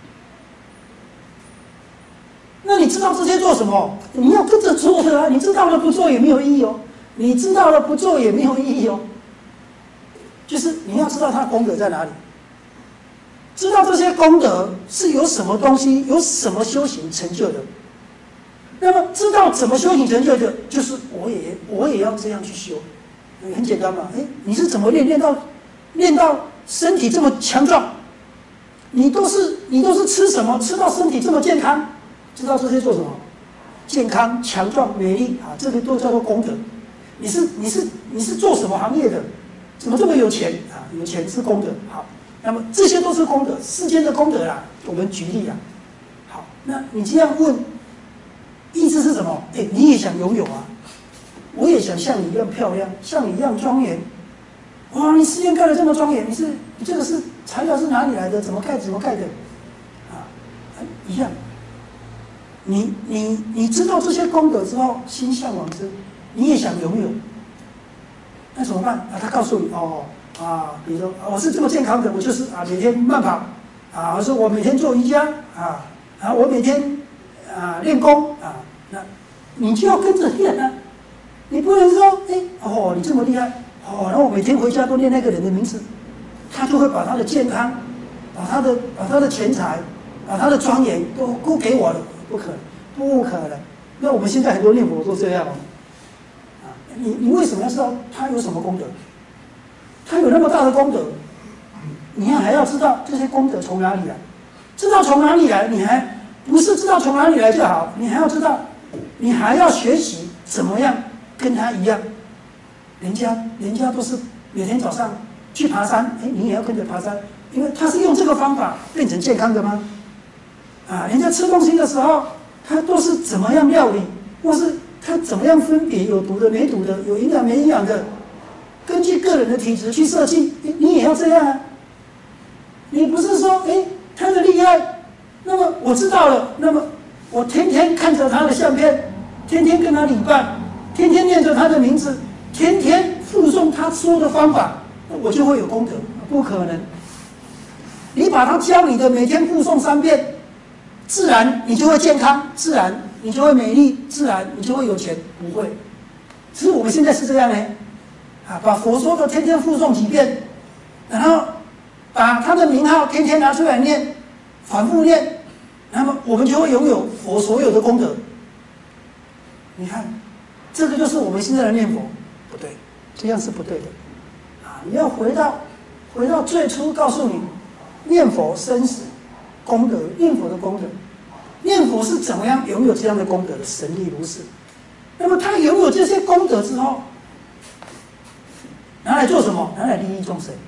Speaker 1: 那你知道这些做什么？你要跟着做的啊！你知道了不做也没有意义哦，你知道了不做也没有意义哦。就是你要知道它功德在哪里。知道这些功德是有什么东西，有什么修行成就的。那么知道怎么修行成就的，就是我也我也要这样去修，很简单嘛。哎，你是怎么练练到练到身体这么强壮？你都是你都是吃什么吃到身体这么健康？知道这些做什么？健康、强壮、美丽啊，这个都叫做功德。你是你是你是做什么行业的？怎么这么有钱啊？有钱是功德，好。那么这些都是功德，世间的功德啦。我们举例啦。好，那你这样问，意思是什么？哎，你也想拥有啊？我也想像你一样漂亮，像你一样庄严。哇，你寺院盖得这么庄严，你是你这个是材料是哪里来的？怎么盖？怎么盖的？啊，一样。你你你知道这些功德之后，心向往之，你也想拥有。那怎么办？啊，他告诉你哦。啊，比如说我是这么健康的，我就是啊每天慢跑，啊，我说我每天做瑜伽，啊，啊我每天啊练功，啊，那你就要跟着练啊，你不能说哎哦你这么厉害，哦然后我每天回家都念那个人的名字，他就会把他的健康，把他的把他的钱财，把他的庄严都都给我了，不可能，不可能。那我们现在很多念佛都这样哦，啊，你你为什么要知道他有什么功德？他有那么大的功德，你还要知道这些功德从哪里来？知道从哪里来，你还不是知道从哪里来就好，你还要知道，你还要学习怎么样跟他一样。人家人家都是每天早上去爬山，哎，你也要跟着爬山，因为他是用这个方法变成健康的吗？啊，人家吃东西的时候，他都是怎么样料理，或是他怎么样分别有毒的、没毒的，有营养没营养的。根据个人的体质去设计，你也要这样啊！你不是说，哎，他的厉害，那么我知道了，那么我天天看着他的相片，天天跟他礼拜，天天念着他的名字，天天附送他说的方法，我就会有功德？不可能！你把他教你的每天附送三遍，自然你就会健康，自然你就会美丽，自然你就会有钱。不会，只是我们现在是这样呢。啊，把佛说的天天附诵几遍，然后把他的名号天天拿出来念，反复念，那么我们就会拥有佛所有的功德。你看，这个就是我们现在的念佛，不对，这样是不对的。啊，你要回到回到最初，告诉你，念佛生死功德，念佛的功德，念佛是怎么样拥有这样的功德的？神力如是。那么他拥有这些功德之后，拿来做什么？拿来利益众生。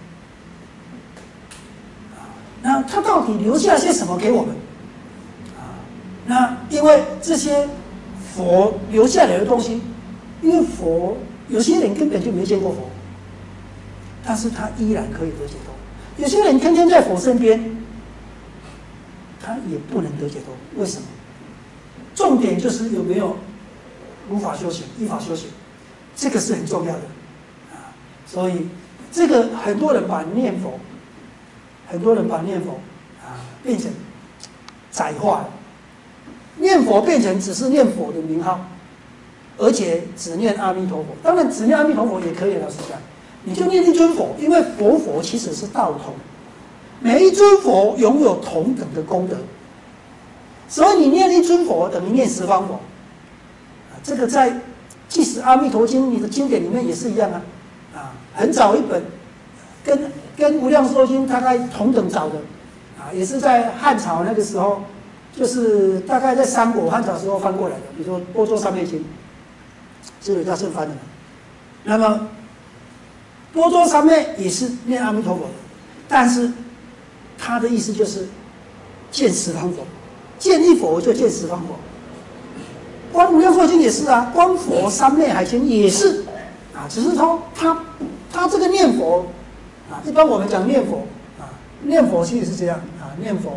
Speaker 1: 那他到底留下些什么给我们？啊，那因为这些佛留下来的东西，因为佛有些人根本就没见过佛，但是他依然可以得解脱；有些人天天在佛身边，他也不能得解脱。为什么？重点就是有没有如法修行、依法修行，这个是很重要的。 所以这个很多人把念佛，很多人把念佛啊变成窄化了，念佛变成只是念佛的名号，而且只念阿弥陀佛。当然，只念阿弥陀佛也可以，老实讲，你就念一尊佛，因为佛佛其实是道同，每一尊佛拥有同等的功德，所以你念一尊佛等于念十方佛。啊，这个在即使《阿弥陀经》你的经典里面也是一样啊，啊，很早一本，跟跟《无量寿经》大概同等早的，啊，也是在汉朝那个时候，就是大概在三国汉朝时候翻过来的，比如说《波若三昧经》，是吕大圣翻的嘛。那么波若三昧也是念阿弥陀佛的，但是他的意思就是见十方佛，见一佛就见十方佛。观无量寿经也是啊，观佛三昧海经也是啊，只是他他他这个念佛啊，一般我们讲念佛啊，念佛其实是这样啊，念佛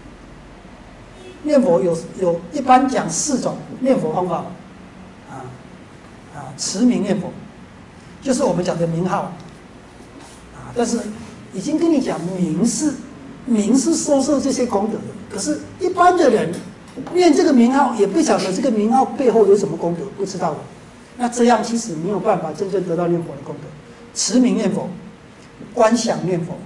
Speaker 1: 念佛有有一般讲四种念佛方法啊啊，持名念佛就是我们讲的名号啊，但是已经跟你讲名是名是收受这些功德的，可是一般的人念这个名号也不晓得这个名号背后有什么功德，不知道的。那这样其实没有办法真正得到念佛的功德。持名念佛，观想念佛，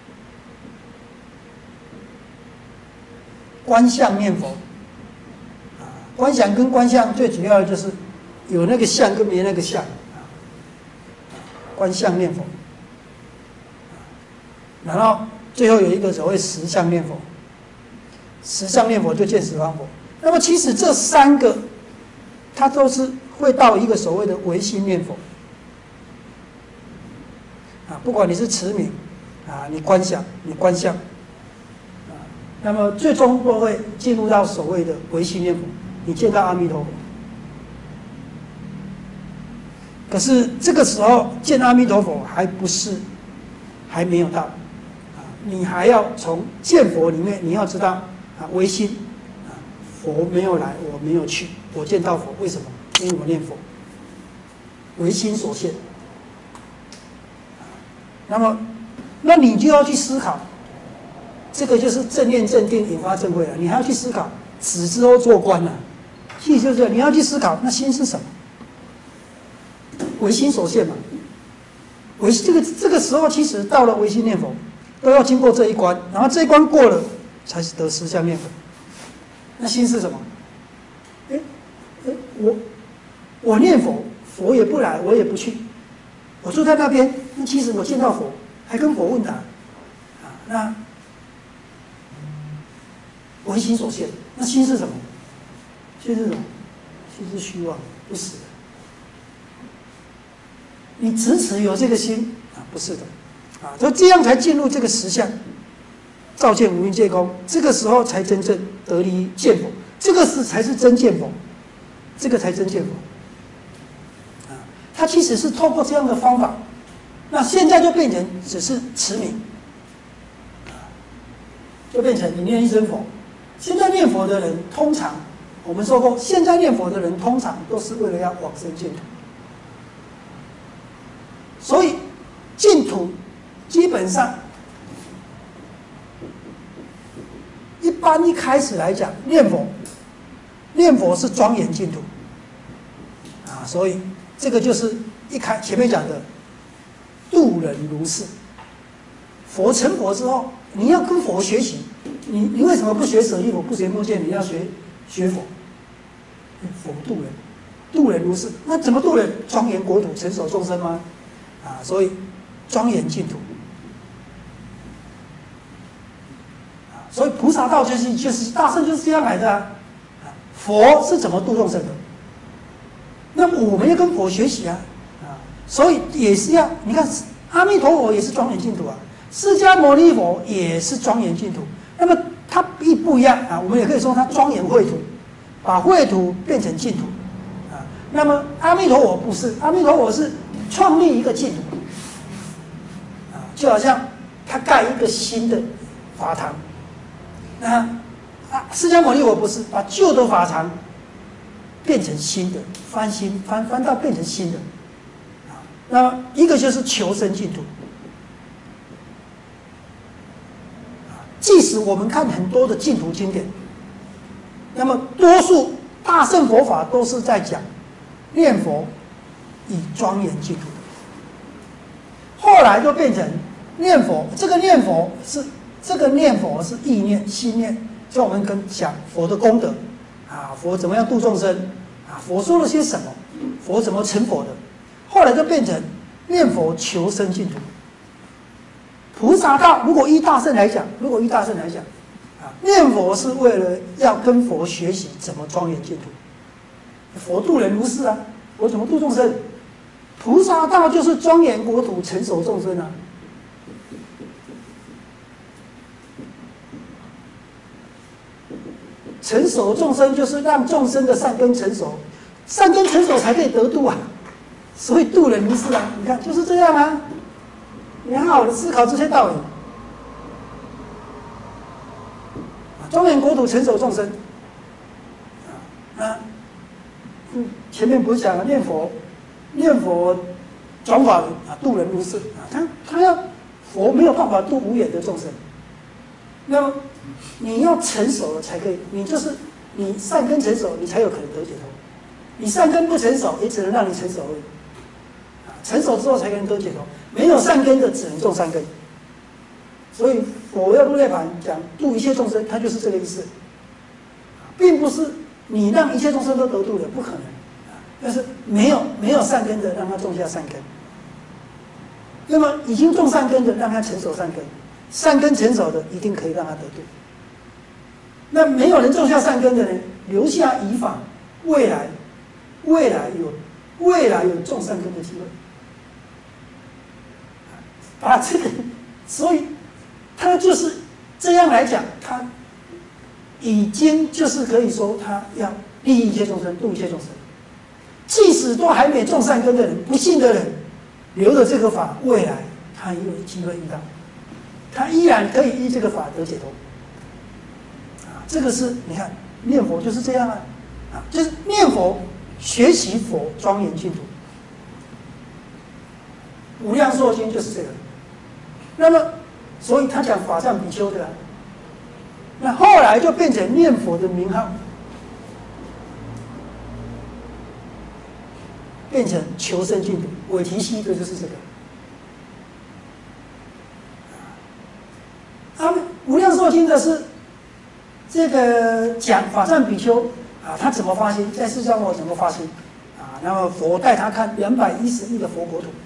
Speaker 1: 观相念佛。啊，观想跟观相最主要的就是有那个相跟没那个相。啊，观相念佛。然后最后有一个所谓实相念佛。实相念佛就见十方佛。那么其实这三个，它都是会到一个所谓的唯心念佛。啊，不管你是持名，啊，你观想，你观相，啊，那么最终都会进入到所谓的唯心念佛，你见到阿弥陀佛。可是这个时候见阿弥陀佛还不是，还没有到，啊，你还要从见佛里面，你要知道。啊，唯心啊，佛没有来，我没有去，我见到佛，为什么？因为我念佛，唯心所现。那么，那你就要去思考，这个就是正念正定引发正慧了。你还要去思考，止之后做观了，其实就是这样，你要去思考，那心是什么？唯心所现嘛。唯这个这个时候，其实到了唯心念佛，都要经过这一关，然后这一关过了。才是得实相念佛。那心是什么？哎哎，我我念佛，佛也不来，我也不去，我坐在那边。那其实我见到佛，还跟佛问答，啊，那唯心所现。那心是什么？心是什么？心是虚妄，不是的。你只持有这个心啊，不是的，啊，所以这样才进入这个实相。照见五蕴皆空，这个时候才真正得离见佛，这个是才是真见佛，这个才真见佛。啊，他其实是透过这样的方法，那现在就变成只是持名，啊，就变成你念一尊佛。现在念佛的人，通常我们说过，现在念佛的人通常都是为了要往生净土，所以净土基本上。一般一开始来讲，念佛，念佛是庄严净土，啊，所以这个就是一开前面讲的度人如是。佛成佛之后，你要跟佛学习，你你为什么不学舍利佛，不学目犍连，你要学学佛？佛度人，度人如是，那怎么度人？庄严国土，成熟众生吗？啊，所以庄严净土。所以菩萨道就是就是大圣就是这样来的啊，佛是怎么度众生的？那我们要跟佛学习啊，啊，所以也是要你看阿弥陀佛也是庄严净土啊，释迦牟尼佛也是庄严净土。那么它亦不一样啊，我们也可以说它庄严秽土，把秽土变成净土啊。那么阿弥陀佛不是，阿弥陀佛是创立一个净土啊，就好像他盖一个新的法堂。那啊，释迦牟尼佛不是把旧的法常变成新的，翻新翻翻到变成新的，啊， 那一个就是求生净土。即使我们看很多的净土经典，那么多数大乘佛法都是在讲念佛以庄严净土。后来就变成念佛，这个念佛是这个念佛是意念、心念，就我们跟讲佛的功德啊，佛怎么样度众生啊，佛说了些什么，佛怎么成佛的，后来就变成念佛求生净土。菩萨道，如果依大乘来讲，如果依大乘来讲，啊，念佛是为了要跟佛学习怎么庄严净土。佛度人如是啊，佛怎么度众生？菩萨道就是庄严国土，成熟众生啊。成熟众生就是让众生的善根成熟，善根成熟才可以得度啊。所以度人如是啊，你看就是这样啊。你好好的思考这些道理。庄严国土，成熟众生。啊，嗯，前面不是讲了念佛，念佛转法轮啊，度人如是啊。他他要佛没有办法度无眼的众生，那么你要成熟了才可以，你就是你善根成熟，你才有可能得解脱。你善根不成熟，也只能让你成熟而已。成熟之后才可能得解脱，没有善根的只能种善根。所以佛要入涅槃讲度一切众生，它就是这个意思，并不是你让一切众生都得度的，不可能。但是没有没有善根的，让他种下善根；那么已经种善根的，让他成熟善根。善根成熟的，一定可以让他得度。那没有人种下善根的呢，留下遗法，未来未来有未来有种善根的机会。啊，这个，所以他就是这样来讲，他已经就是可以说他要利益一切众生，度一切众生。即使都还没种善根的人，不信的人，留着这个法，未来他也有机会遇到，他依然可以依这个法得解脱。啊，这个是你看念佛就是这样啊，啊，就是念佛学习佛庄严净土。无量寿经就是这个。那么，所以他讲法藏比丘对吧？那后来就变成念佛的名号，变成求生净土。韦提希的就是这个。啊，无量寿经的是这个讲法藏比丘啊，他怎么发心，在释迦牟尼怎么发心啊？那么佛带他看两百一十亿的佛国土。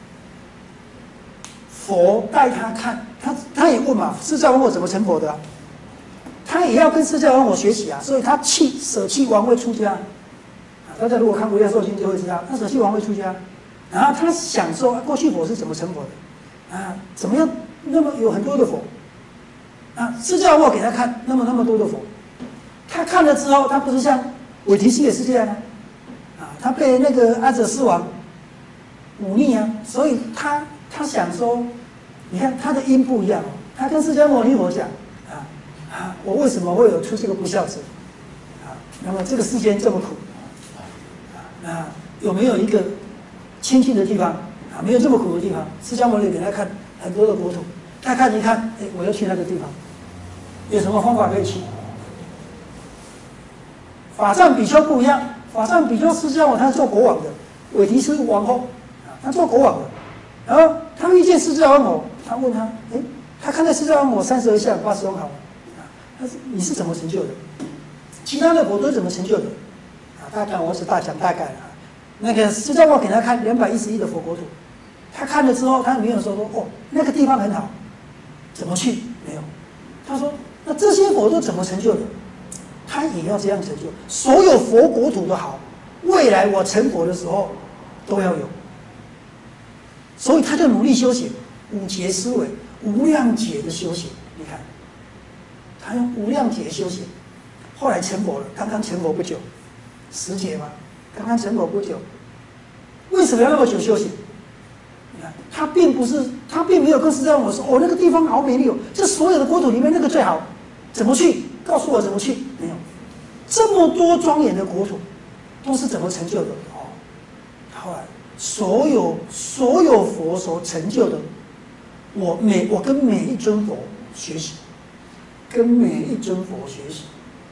Speaker 1: 佛带他看，他他也问嘛，释迦牟尼怎么成佛的、啊？他也要跟释迦牟尼学习啊，所以他弃舍弃王位出家。啊，大家如果看《无量寿经》就会知道，他舍弃王位出家，然后他享受过去佛是怎么成佛的，啊，怎么样？那么有很多的佛，啊，释迦牟尼给他看那么那么多的佛，他看了之后，他不是像韦提希也是这样啊，啊，他被那个阿阇世王忤逆啊，所以他他想说。你看他的因不一样哦，他跟释迦牟尼佛讲啊啊，我为什么会有出这个不孝子啊？那么这个世间这么苦啊，那有没有一个清净的地方啊？没有这么苦的地方，释迦牟尼给他看很多的国土，他看一看，哎，我要去那个地方，有什么方法可以去？法藏比丘不一样，法藏比丘释迦牟尼他是做国王的，韦提是王后啊，他做国王的，然后他遇见释迦牟尼。他问他，哎，他看到释迦牟尼三十二相八十种好，啊，他是你是怎么成就的？其他的佛都怎么成就的？啊，大概我只大讲大概了。那个释迦牟尼给他看两百一十亿的佛国土，他看了之后，他没有说说哦那个地方很好，怎么去？没有，他说那这些佛都怎么成就的？他也要这样成就，所有佛国土的好，未来我成佛的时候都要有。所以他就努力修行，五劫思维，无量劫的修行。你看，他用无量劫修行，后来成佛了。刚刚成佛不久，十劫嘛，刚刚成佛不久。为什么要那么久修行？你看，他并不是，他并没有跟释迦牟尼说，哦，那个地方好美丽哦，这所有的国土里面那个最好，怎么去？告诉我怎么去？没有，这么多庄严的国土，都是怎么成就的？哦，后来所有所有佛所成就的，我每我跟每一尊佛学习，跟每一尊佛学习。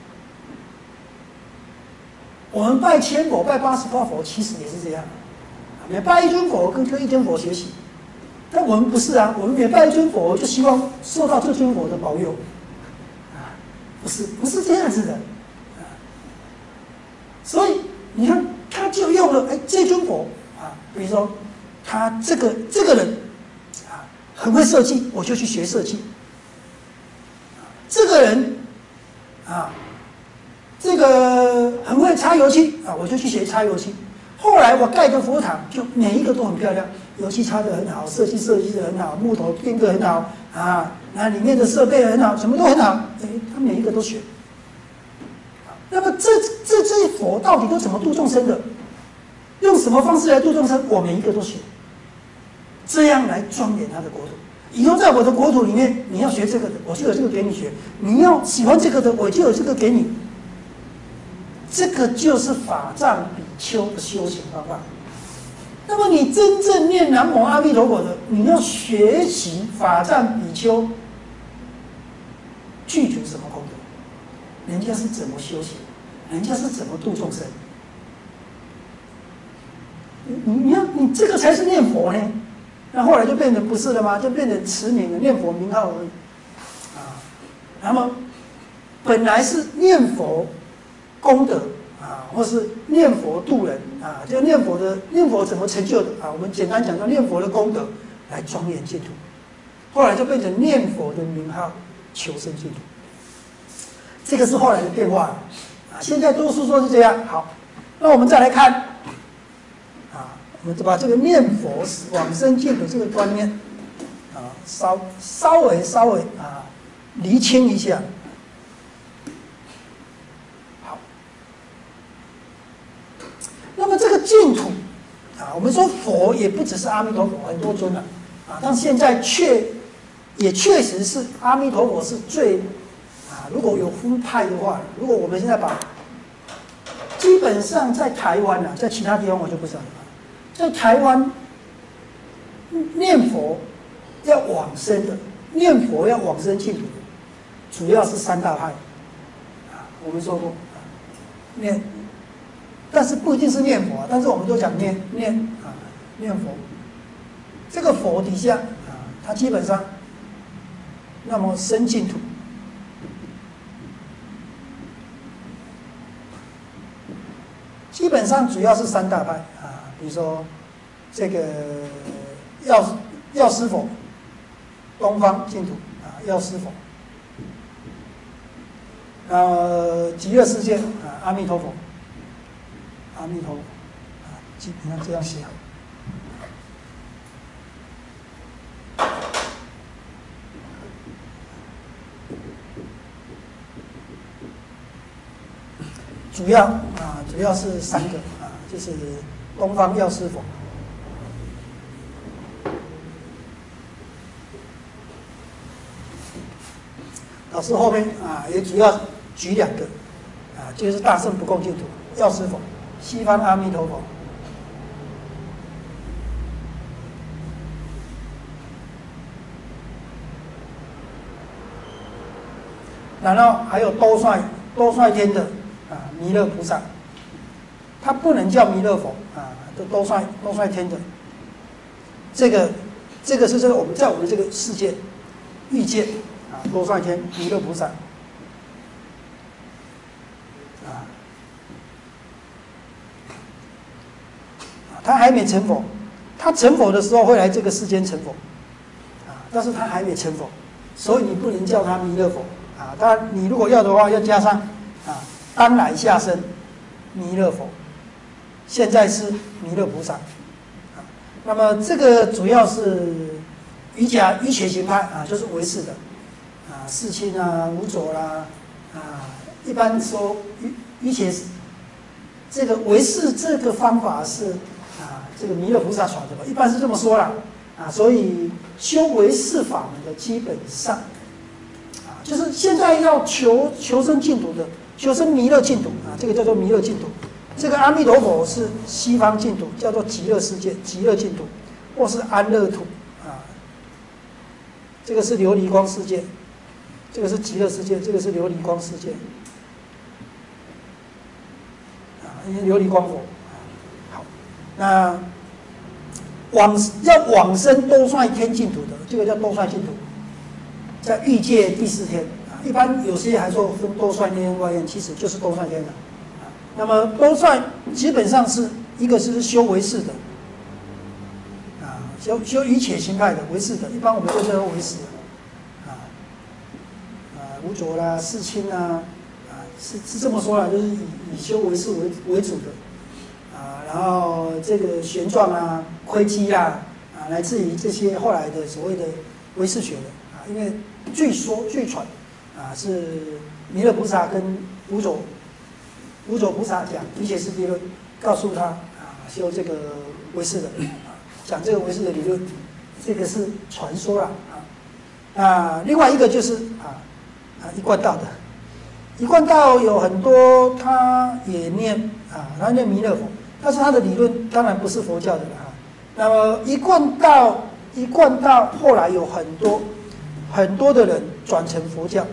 Speaker 1: 我们拜千佛、拜八十八佛，其实也是这样，每拜一尊佛跟跟一尊佛学习。但我们不是啊，我们每拜一尊佛就希望受到这尊佛的保佑，啊，不是不是这样子的，啊，所以你看，他就用了哎这尊佛啊，比如说他这个这个人啊很会设计，我就去学设计。这个人啊，这个很会擦油漆啊，我就去学擦油漆。后来我盖个佛堂，就每一个都很漂亮，油漆擦得很好，设计设计得很好，木头钉得很好啊，那里面的设备很好，什么都很好，哎，他每一个都学。那么这这这些佛到底都怎么度众生的？用什么方式来度众生？我每一个都学，这样来庄严他的国土。以后在我的国土里面，你要学这个的，我就有这个给你学；你要喜欢这个的，我就有这个给你。这个就是法藏比丘的修行方法。那么你真正念南无阿弥陀佛的，你要学习法藏比丘具足什么功德，人家是怎么修行，人家是怎么度众生。你你要你这个才是念佛呢，那后来就变成不是了吗？就变成持名的念佛名号而已啊。那么本来是念佛功德啊，或是念佛度人啊，就念佛的念佛怎么成就的啊？我们简单讲到念佛的功德来庄严净土，后来就变成念佛的名号求生净土。这个是后来的变化啊。现在多数说是这样。好，那我们再来看啊，我们就把这个念佛往生净土这个观念啊，稍稍微稍微啊厘清一下。那么这个净土啊，我们说佛也不只是阿弥陀佛，很多尊了啊，但现在确也确实是阿弥陀佛是最啊，如果有分派的话，如果我们现在把基本上在台湾啊，在其他地方我就不晓得了，在台湾念佛要往生的，念佛要往生净土的，主要是三大派啊，我们说过啊，念。但是不一定是念佛，但是我们都讲念念啊念佛。这个佛底下啊，它基本上，那么生净土，基本上主要是三大派啊，比如说这个药药师佛，东方净土啊药师佛，呃极乐世界啊阿弥陀佛。阿弥陀佛，啊，基本上这样写。主要啊，主要是三个啊，就是东方药师佛，老师后面啊也主要举两个啊，就是大圣不共净土药师佛。西方阿弥陀佛，然后还有兜率兜率天的啊弥勒菩萨，他不能叫弥勒佛啊，都兜率兜率天的，这个这个是这个我们在我们这个世界遇见啊兜率天弥勒菩萨。他还没成佛，他成佛的时候会来这个世间成佛，啊，但是他还没成佛，所以你不能叫他弥勒佛，啊，当然你如果要的话，要加上啊，当来下生弥勒佛，现在是弥勒菩萨，啊，那么这个主要是瑜伽瑜伽行派啊，就是唯识的，啊，世亲啊、无着啦，啊，一般说瑜瑜伽这个唯识这个方法是。啊，这个弥勒菩萨传的吧，一般是这么说啦，啊，所以修唯识法门的基本上，啊，就是现在要求求生净土的，求生弥勒净土啊，这个叫做弥勒净土， 这个阿弥陀佛是西方净土，叫做极乐世界、极乐净土，或是安乐土啊。这个是琉璃光世界，这个是极乐世界，这个是琉璃光世界。啊，因为琉璃光佛。好，那往要往生多帅天净土的，这个叫多帅净土，在欲界第四天啊。一般有些还说分多帅天、外天，其实就是多帅天的。那么多帅基本上是一个是修唯识的，啊，修修一切行派的唯识的，一般我们都叫做唯识的，啊，啊，无着啦、世亲啦，啊，是是这么说啦，就是以以修唯识为为主的，啊，然后这个玄奘啊、窥基啦，啊，来自于这些后来的所谓的唯识学的，啊，因为据说据传，啊，是弥勒菩萨跟无着。无着菩萨讲一切世界论，告诉他啊，修这个唯识的啊，讲这个唯识的理论，这个是传说啦啊。啊，另外一个就是啊啊一贯道的，一贯道有很多，他也念啊，他念弥勒佛，但是他的理论当然不是佛教的了啊。那么一贯道，一贯道后来有很多很多的人转成佛教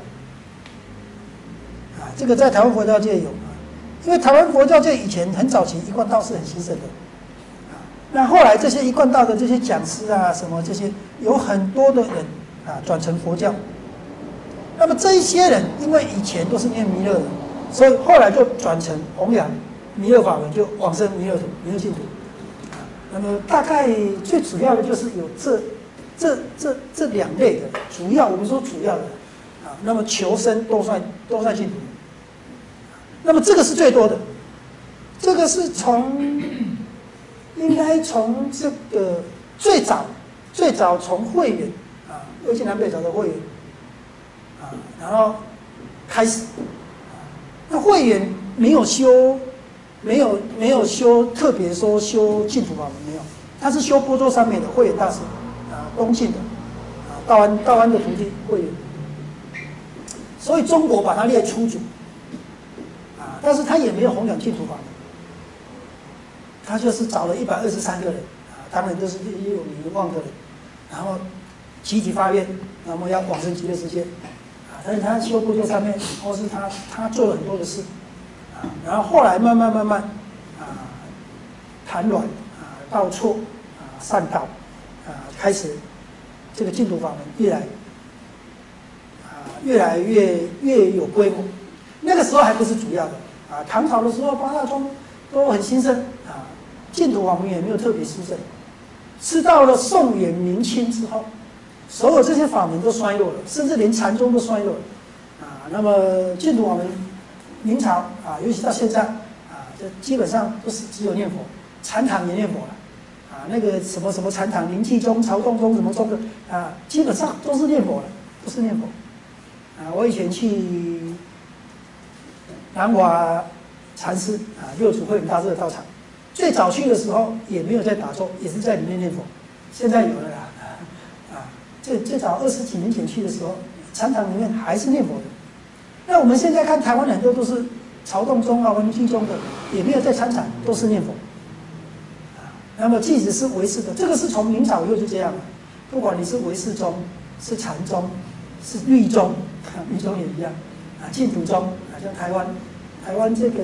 Speaker 1: 啊，这个在台湾佛教界有。因为台湾佛教界以前很早期一贯道是很兴盛的，啊，那后来这些一贯道的这些讲师啊，什么这些有很多的人啊转成佛教，那么这一些人因为以前都是念弥勒的，所以后来就转成弘扬弥勒法门，就往生弥勒土、弥勒净土，啊，那么大概最主要的就是有这这这这两类的，主要我们说主要的，啊，那么求生都算都算净土。那么这个是最多的，这个是从应该从这个最早最早从慧远啊，魏晋南北朝的慧远啊，然后开始，那慧远没有修，没有没有修特别说修净土法门没有，他是修波州上面的慧远大师啊，东晋的啊，道安道安的徒弟慧远，所以中国把他列出祖。但是他也没有弘扬净土法门，他就是找了一百二十三个人啊，当然都是有名望的人，然后集体发愿，那么要往生极乐世界啊。但是他修波州上面，或是他他做了很多的事啊，然后后来慢慢慢慢啊，谈软啊，道错啊，善导啊，开始这个净土法门越来啊越来越越有规模。那个时候还不是主要的。啊，唐朝的时候八大宗都很兴盛啊，净土法门也没有特别兴盛。是到了宋元明清之后，所有这些法门都衰落了，甚至连禅宗都衰落了啊。那么净土法门，明朝啊，尤其到现在啊，这基本上都是只有念佛，禅堂也念佛了啊。那个什么什么禅堂、灵济宗、曹洞宗什么宗的啊，基本上都是念佛了，都是念佛啊。我以前去南华禅师啊，六祖慧远大师的道场，最早去的时候也没有在打坐，也是在里面念佛。现在有了啦，啊，最最早二十几年前去的时候，禅堂里面还是念佛的。那我们现在看台湾很多都是曹洞宗啊、文济宗的，也没有在参禅，都是念佛。啊，那么即使是唯识的，这个是从明朝以后就这样了。不管你是唯识宗、是禅宗、是律宗，啊，律宗也一样。啊，净土宗啊，像台湾，台湾这个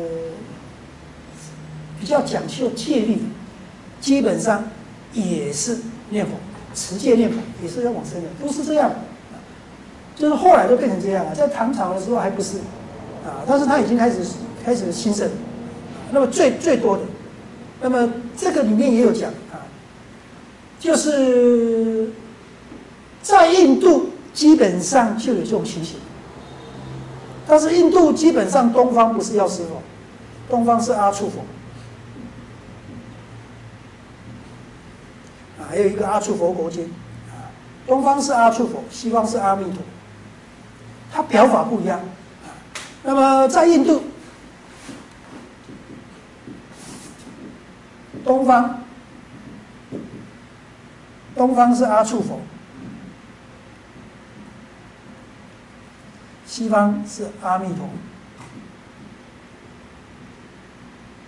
Speaker 1: 比较讲究戒律，基本上也是念佛，持戒念佛，也是要往生的，都是这样。啊，就是后来都变成这样了，在唐朝的时候还不是，啊，但是它已经开始开始兴盛。那么最最多的，那么这个里面也有讲啊，就是在印度基本上就有这种情形。但是印度基本上东方不是药师佛，东方是阿处佛，啊，还有一个阿处佛国经，啊，东方是阿处佛，西方是阿弥陀，它表法不一样，啊，那么在印度，东方，东方是阿处佛。西方是阿弥陀，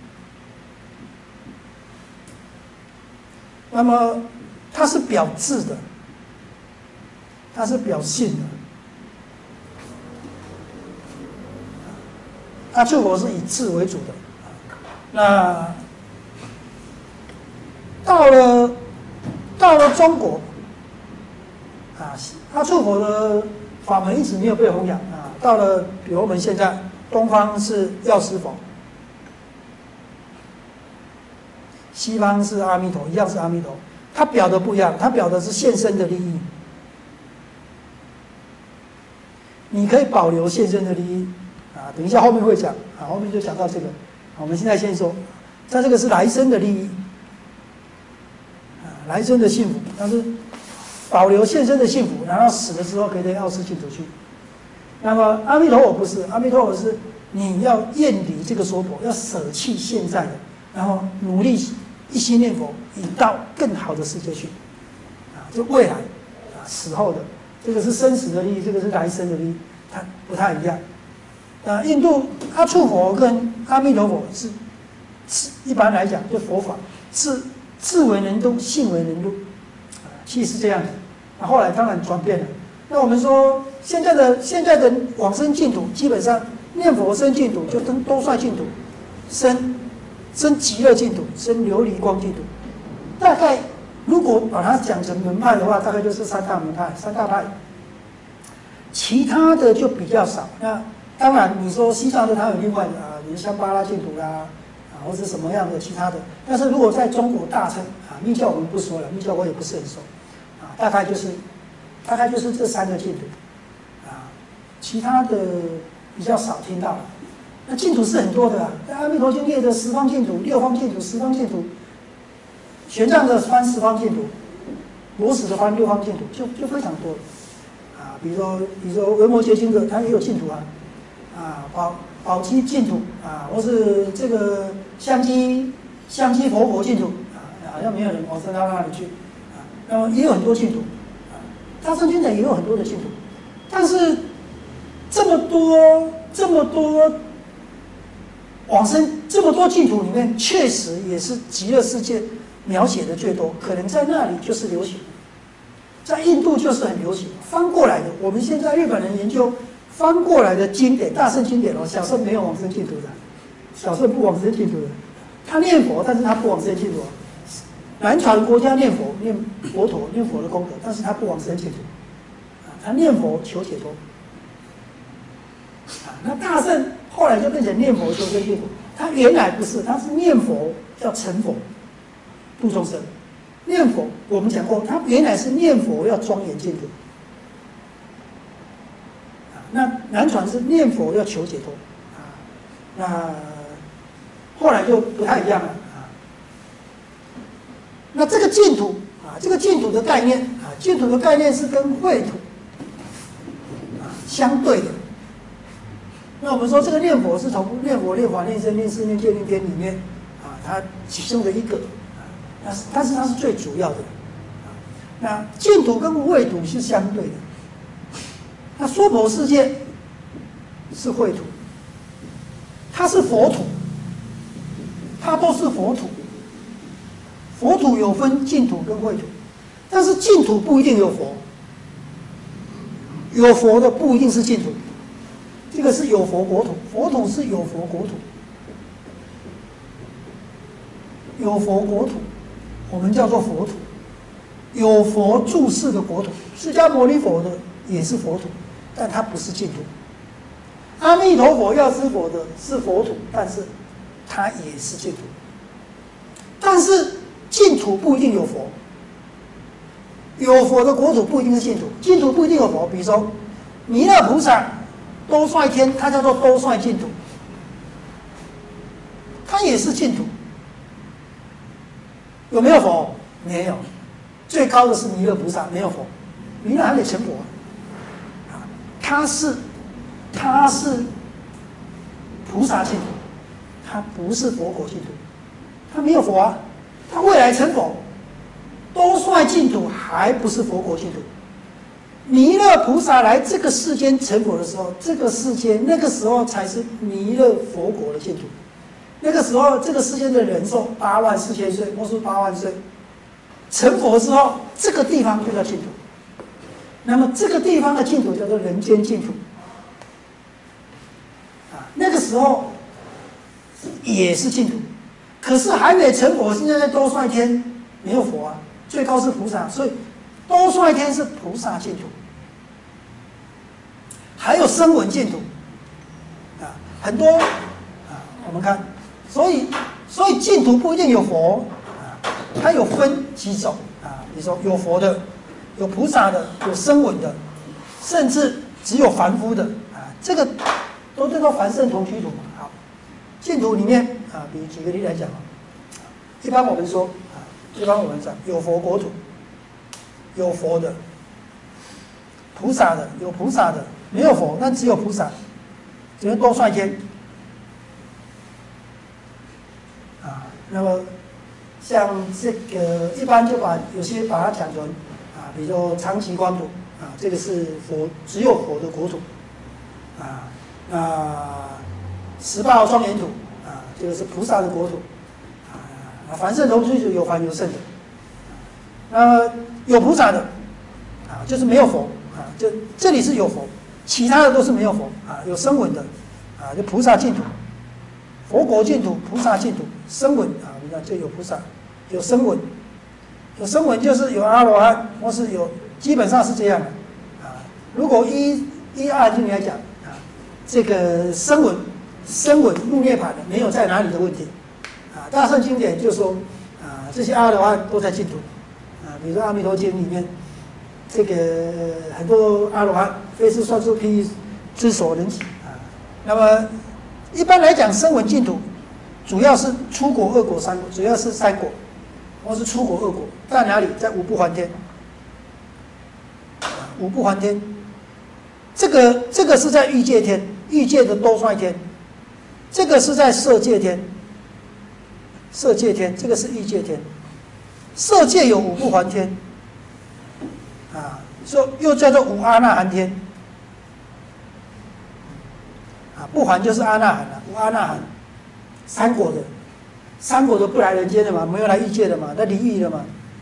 Speaker 1: 那么它是表质的，它是表性的。阿处佛是以质为主的。那到了到了中国，啊，阿处佛的法门一直没有被弘扬啊。到了比如我们现在东方是药师佛，西方是阿弥陀，一样是阿弥陀，它表的不一样，它表的是现身的利益。你可以保留现身的利益啊，等一下后面会讲啊，后面就讲到这个。我们现在先说，它这个是来生的利益啊，来生的幸福，但是保留现身的幸福，然后死了之后可以到药师净土去。那么阿弥陀佛不是，阿弥陀佛是你要厌离这个娑婆，要舍弃现在的，然后努力一心念佛，引到更好的世界去啊，就未来啊死后的，这个是生死的利益，这个是来生的利益，它不太一样。啊，印度阿处佛跟阿弥陀佛是是一般来讲，就佛法是智为人度，信为人度，啊，其实是这样子。那后来当然转变了。那我们说现在的现在的往生净土，基本上念佛生净土就跟多帅净土，生生极乐净土，生琉璃光净土。大概如果把它讲成门派的话，大概就是三大门派，三大派。其他的就比较少。那当然，你说西藏的它有另外的啊，比如像巴拉净土啦，啊，或者什么样的其他的。但是如果在中国大乘啊，密教我们不说了，密教我也不是很熟，啊，大概就是，大概就是这三个净土，啊，其他的比较少听到了。那净土是很多的啊，在阿弥陀经列的十方净土、六方净土、十方净土，玄奘的翻十方净土，罗什的翻六方净土，就就非常多。啊，比如说，比如说维摩诘经的，它也有净土啊。啊，宝宝积净土啊，或是这个香积香积佛国净土啊，好像没有人往生到那里去啊。那么也有很多净土啊，大乘经典也有很多的净土，但是这么多这么多往生这么多净土里面，确实也是极乐世界描写的最多，可能在那里就是流行，在印度就是很流行，翻过来的。我们现在日本人研究。翻过来的经典，大乘经典哦，小乘没有往生净土的，小乘不往生净土的，他念佛，但是他不往生净土。南传国家念佛，念佛陀，念佛的功德，但是他不往生净土，啊，他念佛求解脱。啊，那大乘后来就变成念佛求生净土，他原来不是，他是念佛要成佛，度众生。念佛我们讲过，他原来是念佛要庄严净土。那南传是念佛要求解脱，啊，那后来就不太一样了啊。那这个净土啊，这个净土的概念啊，净土的概念是跟秽土啊相对的。那我们说这个念佛是从念佛、念法、念僧、念事、念戒、念天里面啊，它其中的一个啊，但是但是它是最主要的啊。那净土跟秽土是相对的。那娑婆世界是秽土，它是佛土，它都是佛土。佛土有分净土跟秽土，但是净土不一定有佛，有佛的不一定是净土。这个是有佛国土，佛土是有佛国土，有佛国土，我们叫做佛土，有佛住世的国土。释迦牟尼佛的也是佛土。但它不是净土。阿弥陀佛药师佛的是佛土，但是它也是净土。但是净土不一定有佛，有佛的国土不一定是净土，净土不一定有佛。比如说弥勒菩萨兜率天，它叫做兜率净土，它也是净土。有没有佛？没有。最高的是弥勒菩萨，没有佛。弥勒还没成佛。他是，他是菩萨净土，他不是佛国净土，他没有佛啊，他未来成佛，兜率净土还不是佛国净土。弥勒菩萨来这个世间成佛的时候，这个世间那个时候才是弥勒佛国的净土。那个时候，这个世间的人寿八万四千岁，或是八万岁， 成佛之后，这个地方就叫净土。那么这个地方的净土叫做人间净土。啊，那个时候也是净土，可是还没成佛。现在在兜率天没有佛啊，最高是菩萨，所以兜率天是菩萨净土。还有声闻净土，啊，很多啊，我们看，所以所以净土不一定有佛啊，它有分几种啊，比如说有佛的，有菩萨的，有声闻的，甚至只有凡夫的啊，这个都叫做凡圣同居土嘛。好，净土里面啊，比如举个例来讲啊，一般我们说啊，一般我们讲有佛国土，有佛的，菩萨的，有菩萨的。没有佛，但只有菩萨，只能兜率天。啊，那么像这个一般就把有些把它讲成啊，比如说长期光土啊，这个是佛只有佛的国土。啊，那十八庄严土啊，这个是菩萨的国土。啊，凡圣同居土有凡有圣的。那有菩萨的啊，就是没有佛啊，就这里是有佛。其他的都是没有佛啊，有声闻的啊，就菩萨净土，佛国净土、菩萨净土、声闻啊，你看这有菩萨，有声闻，有声闻就是有阿罗汉，或是有，基本上是这样的啊。如果依依阿经来讲啊，这个声闻、声闻入涅槃的没有在哪里的问题啊。大乘经典就说啊，这些阿罗汉都在净土啊，比如说《阿弥陀经》里面。这个很多阿罗汉非是算数譬之所能及啊。那么一般来讲，声闻净土主要是出果、二果、三果，主要是三果，或是出果、二果，在哪里？在五不还天。五不还天，这个这个是在欲界天，欲界的兜率天，这个是在色界天，色界天，这个是欲界天，色界有五不还天。啊，说又叫做五阿那含天，啊，不还就是阿那含了，五阿那含，三果的，三果的不来人间的嘛，没有来欲界的嘛，他离欲的嘛，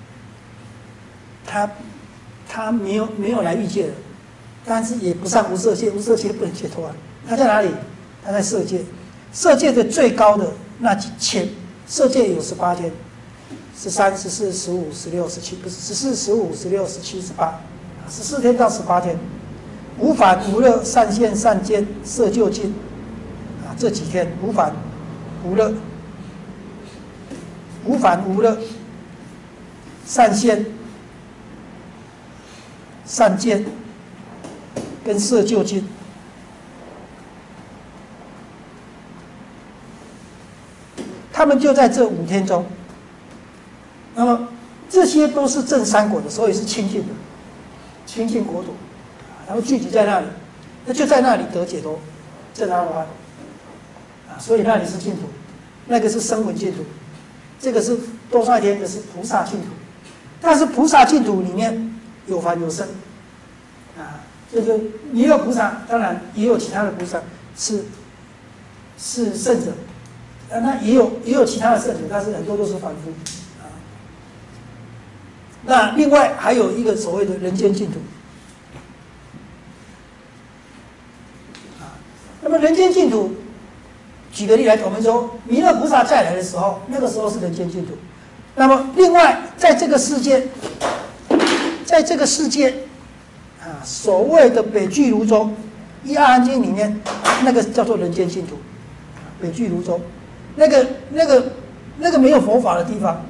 Speaker 1: 他他没有没有来欲界的，但是也不上无色界，无色界不能解脱啊，他在哪里？他在色界，色界的最高的那几千，色界有十八天。十三、十四、十五、十六、十七，不是十四、十五、十六、十七、十八，十四天到十八天，无烦无乐、善现、善见、色就近，啊，这几天无烦无乐、无烦无乐、善现、善见跟色就近，他们就在这五天中。那么这些都是正三果的，所以是清净的，清净国土，然后聚集在那里，那就在那里得解脱，正阿罗汉，啊，所以那里是净土，那个是声闻净土，这个是兜率天的是菩萨净土，但是菩萨净土里面有凡有圣，啊，就是也有菩萨，当然也有其他的菩萨是是圣者，啊，那也有也有其他的圣者，但是很多都是凡夫。那另外还有一个所谓的人间净土，啊，那么人间净土，举个例来，我们说弥勒菩萨再来的时候，那个时候是人间净土。那么另外，在这个世界，在这个世界，啊，所谓的北俱泸州，《一阿含经》里面，那个叫做人间净土，北俱泸州，那个那个那个没有佛法的地方。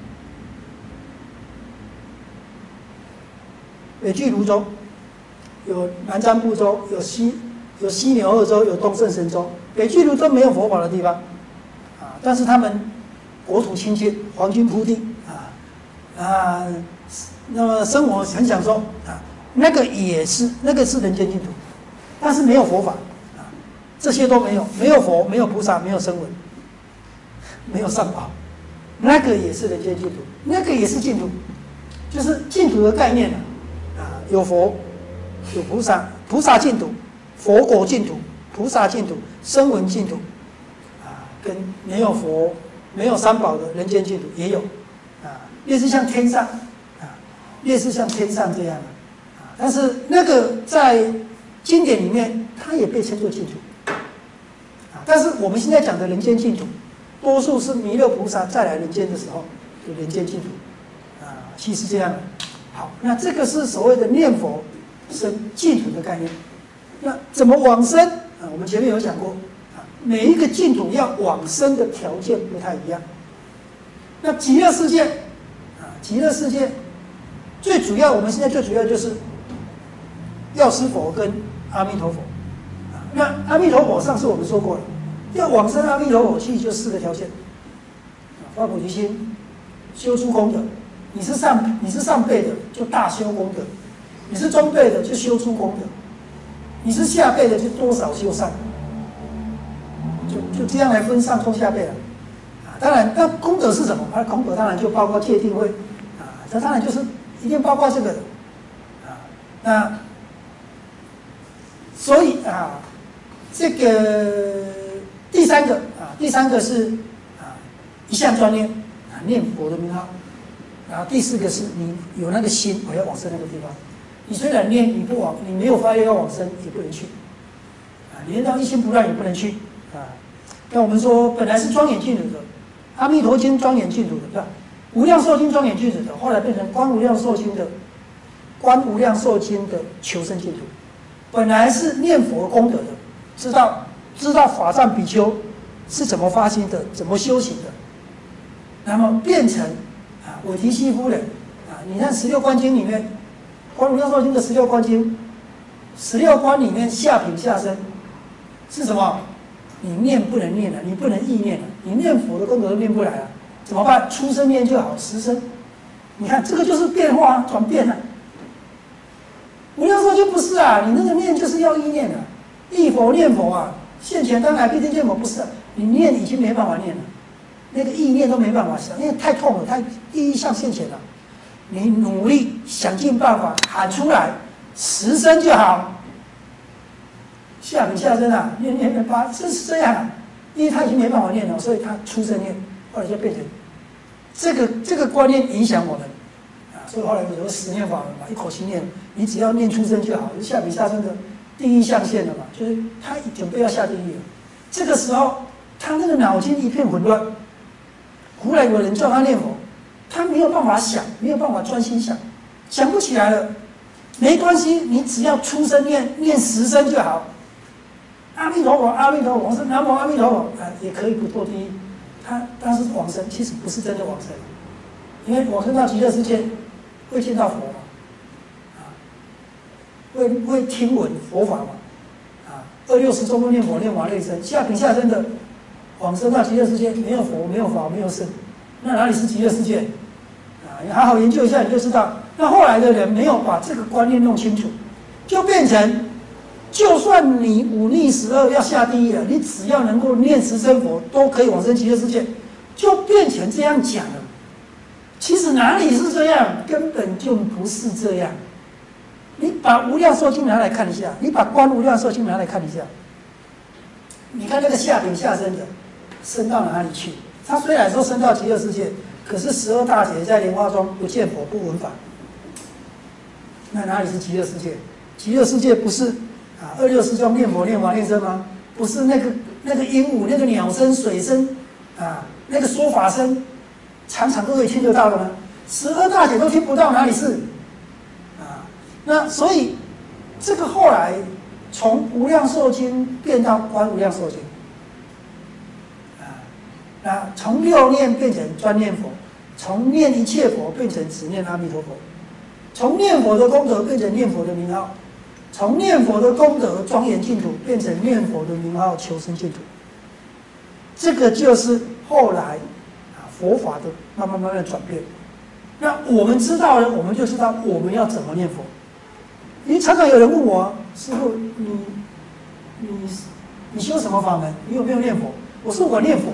Speaker 1: 北俱泸州，有南瞻部洲，有西有西牛贺州，有东胜神州。北俱泸州没有佛法的地方，啊，但是他们国土清净，黄金铺地，啊啊，那么生活很享受啊，那个也是那个是人间净土，但是没有佛法，啊，这些都没有，没有佛，没有菩萨，没有声闻，没有上宝，那个也是人间净土，那个也是净土，就是净土的概念啊。啊，有佛，有菩萨，菩萨净土，佛国净土，菩萨净土，声闻净土，啊，跟没有佛、没有三宝的人间净土也有，啊， 类似像天上啊，类似像天上这样啊。但是那个在经典里面，它也被称作净土啊。但是我们现在讲的人间净土，多数是弥勒菩萨再来人间的时候的人间净土啊，其实这样的。好，那这个是所谓的念佛生净土的概念。那怎么往生啊？我们前面有讲过啊，每一个净土要往生的条件不太一样。那极乐世界啊，极乐世界最主要，我们现在最主要就是药师佛跟阿弥陀佛啊。那阿弥陀佛上次我们说过了，要往生阿弥陀佛，其实就四个条件啊：发菩提心，修诸功德。你是上你是上辈的，就大修功德；你是中辈的，就修诸功德；你是下辈的，就多少修善。就就这样来分上中下辈了。啊，当然，那功德是什么？它功德当然就包括戒定慧，啊，这当然就是一定包括这个的，啊，那所以啊，这个第三个啊，第三个是啊，一向专念啊，念佛的名号。然后第四个是你有那个心，我要往生那个地方。你虽然念，你不往，你没有发愿要往生，也不能去。啊，你念到一心不乱，也不能去。啊，那我们说本来是庄严净土的，《阿弥陀经》庄严净土的，对吧？《无量寿经》庄严净土的，后来变成《观无量寿经》的，《观无量寿经》的求生净土。本来是念佛功德的，知道知道法藏比丘是怎么发心的，怎么修行的，那么变成。啊，韦提希夫人啊，你看十六观经里面，《观无量寿经》的十六观经，十六观里面下品下生是什么？你念不能念了，你不能意念了，你念佛的功德都念不来了，怎么办？出生念就好，实生。你看这个就是变化转变了。无量寿经不是啊，你那个念就是要意念的，忆佛念佛啊，现前当来必定见佛不是、啊，你念已经没办法念了。那个意念都没办法想，因为太痛了，太意义向现前了。你努力想尽办法喊出来，实声就好。下品下生啊，念念念八，这是这样、啊，因为他已经没办法念了，所以他出声念，后来就变成这个这个观念影响我们啊，所以后来有个十念法门嘛，一口气念，你只要念出声就好，就下品下生的地狱象限了嘛，就是他准备要下地狱了。这个时候他那个脑筋一片混乱。忽然有人叫他念佛，他没有办法想，没有办法专心想，想不起来了。没关系，你只要出声念，念十声就好。阿弥陀佛，阿弥陀佛，往生，南无阿弥陀佛，啊，也可以不堕地狱。他但是往生，其实不是真的往生，因为往生到极乐世界会见到佛嘛，啊，会会听闻佛法嘛，啊，二六十中不念佛，念法内生，下品下生的。往生到极乐世界，没有佛，没有法，没有圣，那哪里是极乐世界？啊，你好好研究一下，你就知道。那后来的人没有把这个观念弄清楚，就变成，就算你忤逆十恶要下地狱了，你只要能够念十声佛，都可以往生极乐世界，就变成这样讲了。其实哪里是这样？根本就不是这样。你把《无量寿经》拿来看一下，你把《观无量寿经》拿来看一下，你看那个下品下生的。升到哪里去？他虽然说升到极乐世界，可是十二大劫在莲花庄不见佛不闻法，那哪里是极乐世界？极乐世界不是啊二六十庄念佛念法念僧吗？不是那个那个鹦鹉、那个鸟声、水声啊，那个说法声，常常都可以听得到的吗？十二大劫都听不到，哪里是？啊，那所以这个后来从无量寿经变到观无量寿经。那从六念变成专念佛，从念一切佛变成只念阿弥陀佛，从念佛的功德变成念佛的名号，从念佛的功德庄严净土变成念佛的名号求生净土。这个就是后来啊佛法的慢慢慢慢转变。那我们知道了，我们就知道我们要怎么念佛。因为常常有人问我，师父，你你你修什么法门？你有没有念佛？我说我念佛。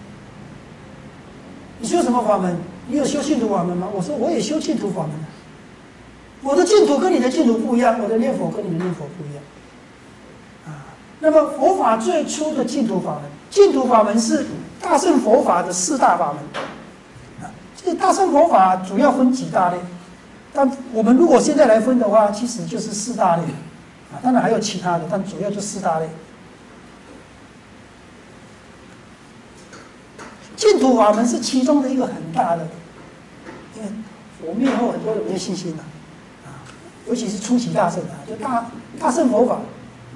Speaker 1: 你修什么法门？你有修净土法门吗？我说我也修净土法门。我的净土跟你的净土不一样，我的念佛跟你的念佛不一样。啊，那么佛法最初的净土法门，净土法门是大乘佛法的四大法门。啊， 所以大乘佛法主要分几大类，但我们如果现在来分的话，其实就是四大类啊，当然还有其他的，但主要就四大类。净土法门是其中的一个很大的，因为佛灭后很多人没信心了，啊，尤其是初期大乘啊，就大大乘佛法，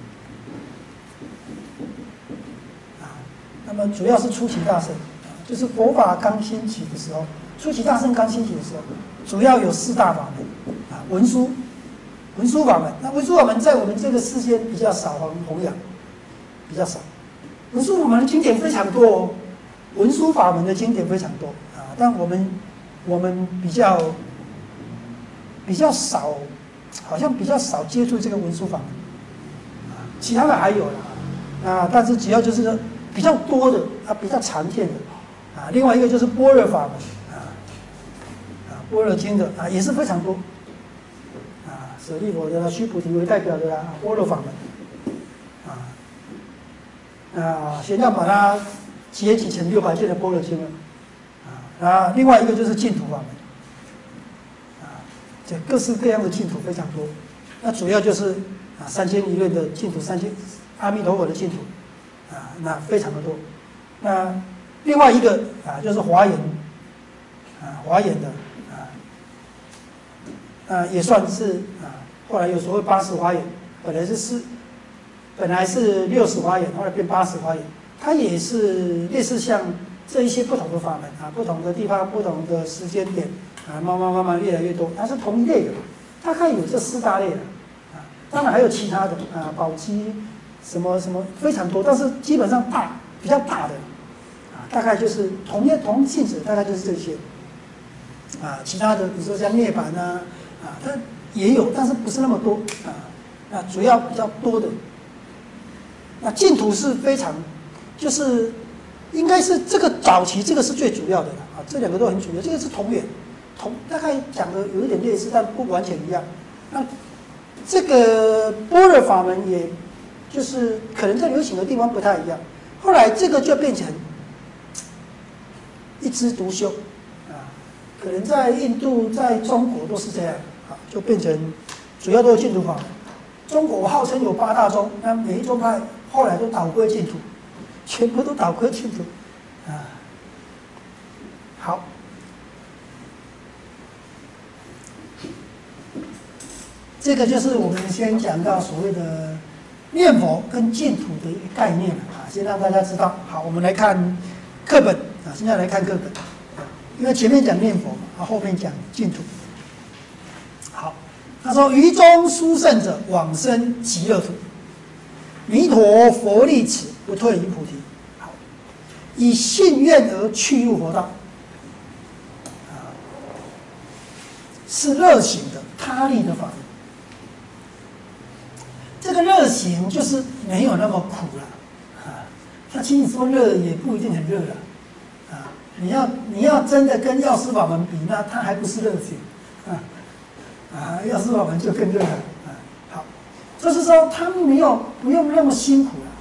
Speaker 1: 啊，那么主要是初期大乘，啊，就是佛法刚兴起的时候，初期大乘刚兴起的时候，主要有四大法门，啊，文殊，文殊法门，那文殊法门在我们这个世间比较少弘扬，比较少，文殊法门的经典非常多哦。文殊法门的经典非常多啊，但我们我们比较比较少，好像比较少接触这个文殊法门啊，其他的还有啦啊，但是主要就是比较多的啊，比较常见的啊。另外一个就是般若法门啊啊，般若经的啊也是非常多啊，舍利弗的须菩提为代表的啊，般若法门啊啊，先要把它结集成六百卷的般若经了，啊，啊，另外一个就是净土法门，啊，这各式各样的净土非常多，那主要就是啊三千一论的净土，三千阿弥陀佛的净土，啊，那非常的多。那另外一个啊就是华严，啊华严的啊，啊也算是啊，后来有所谓八十华严，本来是四，本来是六十华严，后来变八十华严。它也是类似像这一些不同的法门啊，不同的地方、不同的时间点啊，慢慢慢慢越来越多。它是同一类的，大概有这四大类的啊，当然还有其他的啊，宝积什么什么非常多，但是基本上大比较大的啊，大概就是同一同性质，大概就是这些啊，其他的比如说像涅槃啊啊，它也有，但是不是那么多啊，那主要比较多的。那净土是非常。就是应该是这个早期，这个是最主要的了啊，这两个都很主要。这个是同源，同大概讲的有一点类似，但不完全一样。那这个般若法门，也就是可能在流行的地方不太一样。后来这个就变成一枝独秀啊，可能在印度、在中国都是这样啊，就变成主要都是净土法门。中国号称有八大宗，那每一宗派后来都倒归净土。全部都倒归净土，啊，好，这个就是我们先讲到所谓的念佛跟净土的一个概念啊，先让大家知道。好，我们来看课本啊，现在来看课本，因为前面讲念佛嘛，啊，后面讲净土。好，他说：“于中殊胜者，往生极乐土。弥陀佛力此，不退于菩提。好，以信愿而去入佛道，啊，是热行的他力的法门。这个热行就是没有那么苦了，啊，他其实说热也不一定很热了，啊，你要你要真的跟药师法门比，那它还不是热行，啊，啊，药师法门就更热了，啊，好，就是说他没有不用那么辛苦了。”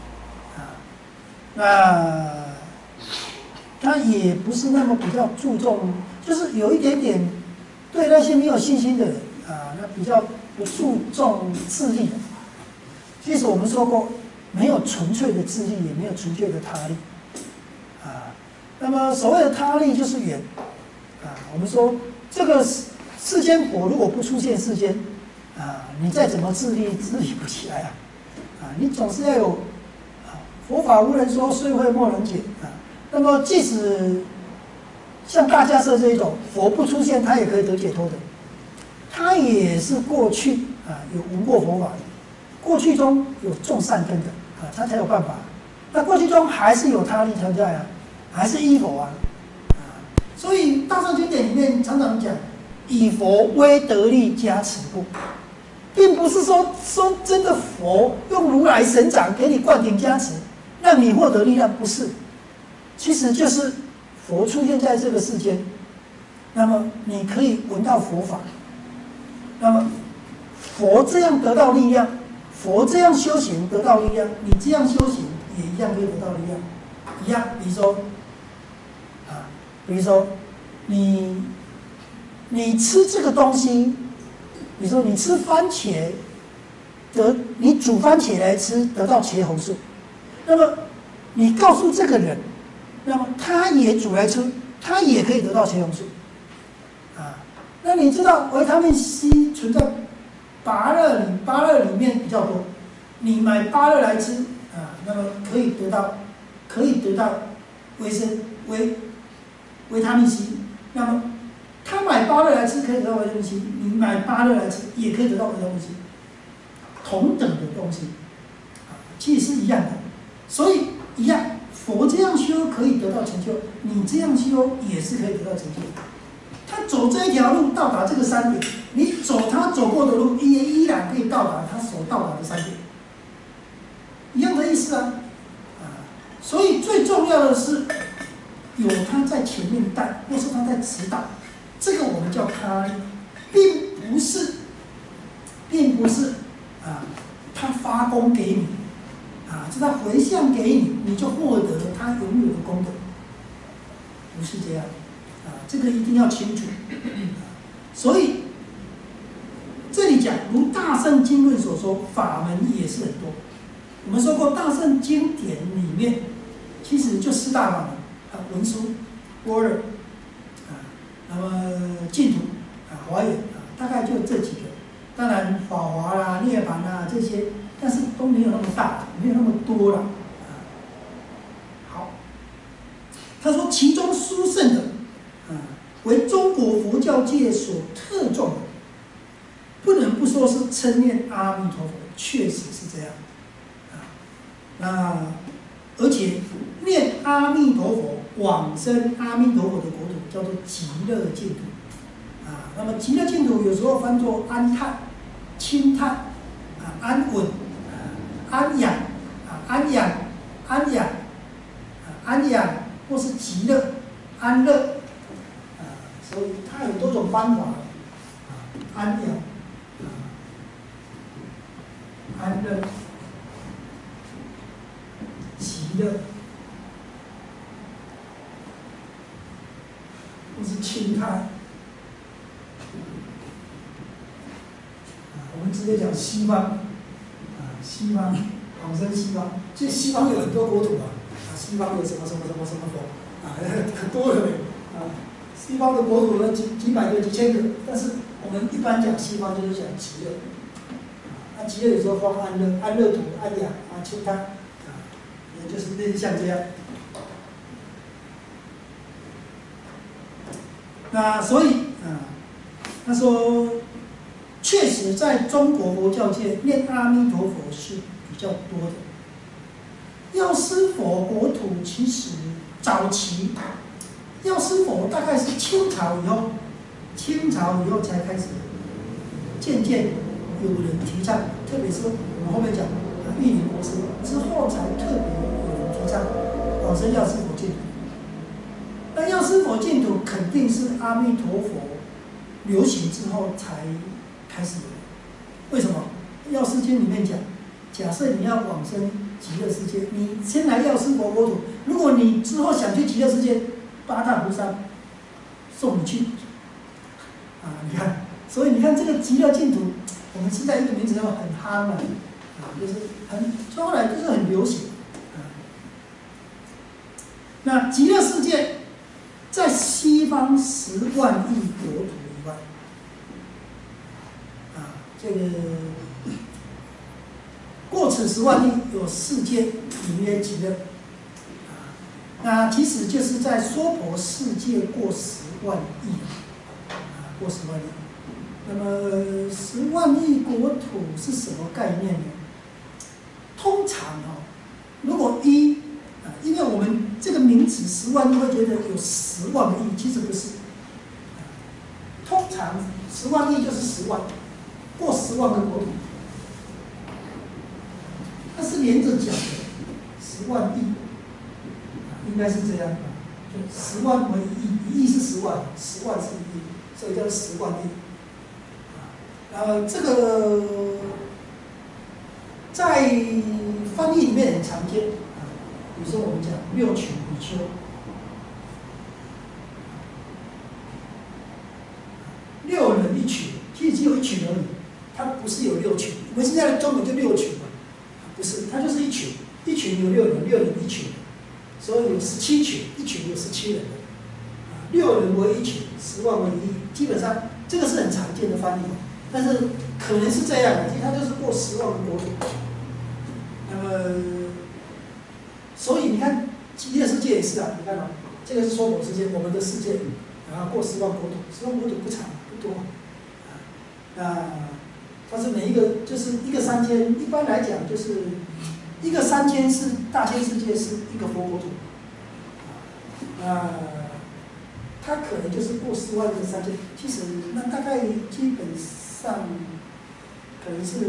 Speaker 1: 那他也不是那么比较注重，就是有一点点对那些没有信心的人啊，那比较不注重自力。其实我们说过，没有纯粹的自力，也没有纯粹的他力啊。那么所谓的他力就是缘啊。我们说这个世间佛如果不出现世间啊，你再怎么自力，自力不起来啊啊，你总是要有。佛法无人说，虽会莫能解啊。那么，即使像大迦叶这一种，佛不出现，他也可以得解脱的。他也是过去啊有闻过佛法的，过去中有种善根的啊，他才有办法。那过去中还是有他力存在啊，还是依佛啊啊。所以大乘经典里面常常讲，以佛威得力加持故。并不是说说真的佛用如来神掌给你灌顶加持，让你获得力量，不是，其实就是佛出现在这个世间，那么你可以闻到佛法，那么佛这样得到力量，佛这样修行得到力量，你这样修行也一样可以得到力量，一样，比如说啊，比如说你你吃这个东西，比如说你吃番茄，得你煮番茄来吃得到茄红素，那么你告诉这个人，那么他也煮来吃，他也可以得到茄红素。啊，那你知道维他命 C 存在芭乐里，芭乐里面比较多，你买芭乐来吃啊，那么可以得到可以得到维生维维他命 C， 那么他买芭乐来吃可以得到维他命 C， 你买芭乐来吃也可以得到维他命 C， 同等的东西，啊，其实是一样的，所以一样，佛这样修可以得到成就，你这样修也是可以得到成就。他走这一条路到达这个山顶，你走他走过的路，也依然可以到达他所到达的山顶，一样的意思啊，啊，所以最重要的是有他在前面带，或是他在指导，这个我们叫他，并不是，并不是啊，他发功给你，啊，是他回向给你，你就获得了他拥有的功德，不是这样。啊，这个一定要清楚。所以这里讲，如大乘经论所说，法门也是很多。我们说过，大乘经典里面其实就四大法门啊，文殊、般若啊，那么净土啊、华严啊，大概就这几个。当然，法华啦、涅槃啦这些，但是都没有那么大，没有那么多了。啊，好，他说其中殊胜的。啊，为中国佛教界所特重的，不能不说是称念阿弥陀佛，确实是这样。啊，那而且念阿弥陀佛往生阿弥陀佛的国土叫做极乐净土。啊，那么极乐净土有时候翻作安泰、清泰、啊安稳、啊安养、啊安养、安养、啊安养，或是极乐、安乐。所以它有多种方法，啊，安养，啊，安乐，极乐，或是清泰，啊，我们直接讲西方，啊，西方往生西方，这西方有很多国土啊，啊，西方有什么什么什么什么佛，啊，很多的，啊。西方的国土呢，几几百个、几千个，但是我们一般讲西方就是讲极乐，啊，极乐有时候放安乐、安乐土、安养啊、清汤，啊，也就是类似像这样。那所以啊，他说，确实在中国佛教界念阿弥陀佛是比较多的。药师佛国土其实早期。药师佛大概是清朝以后，清朝以后才开始渐渐有人提倡，特别是我们后面讲啊玉林国师之后才特别有人提倡往生药师佛净土。那药师佛净土肯定是阿弥陀佛流行之后才开始的。为什么？药师经里面讲，假设你要往生极乐世界，你先来药师佛国土，如果你之后想去极乐世界，八大菩萨送你去，啊，你看，所以你看这个极乐净土，我们现在一个名词叫很夯了，啊，就是很，后来就是很流行，啊。那极乐世界在西方十万亿国土以外，啊，这个过此十万亿有世界名曰极乐。那其实就是在娑婆世界过十万亿，啊，过十万亿。那么十万亿国土是什么概念呢？通常哦，如果一啊，因为我们这个名词十万亿会觉得有十万个亿，其实不是。通常十万亿就是十万，过十万个国土，它是连着讲的，十万亿。应该是这样，就十万为一亿，一亿是十万，十万是一亿，所以叫十万亿。呃，这个在翻译里面很常见啊，比如说我们讲六取比丘， 是有六群，我们现在的中文就六群嘛，不是，它就是一群，一群有六人，六人一群，所以有十七群，一群有十七人的，啊，六人为一群，十万为一亿，基本上这个是很常见的翻译，但是可能是这样的，其实它就是过十万个国土。那么，所以你看极乐世界也是啊，你看哦，这个是娑婆世界，我们的世界，然后过十万国土，十万国土不长不多，啊，那它是每一个就是一个三千，一般来讲就是一个三千是大千世界是一个佛国土，啊，它可能就是过十万个三千，其实那大概基本上可能是。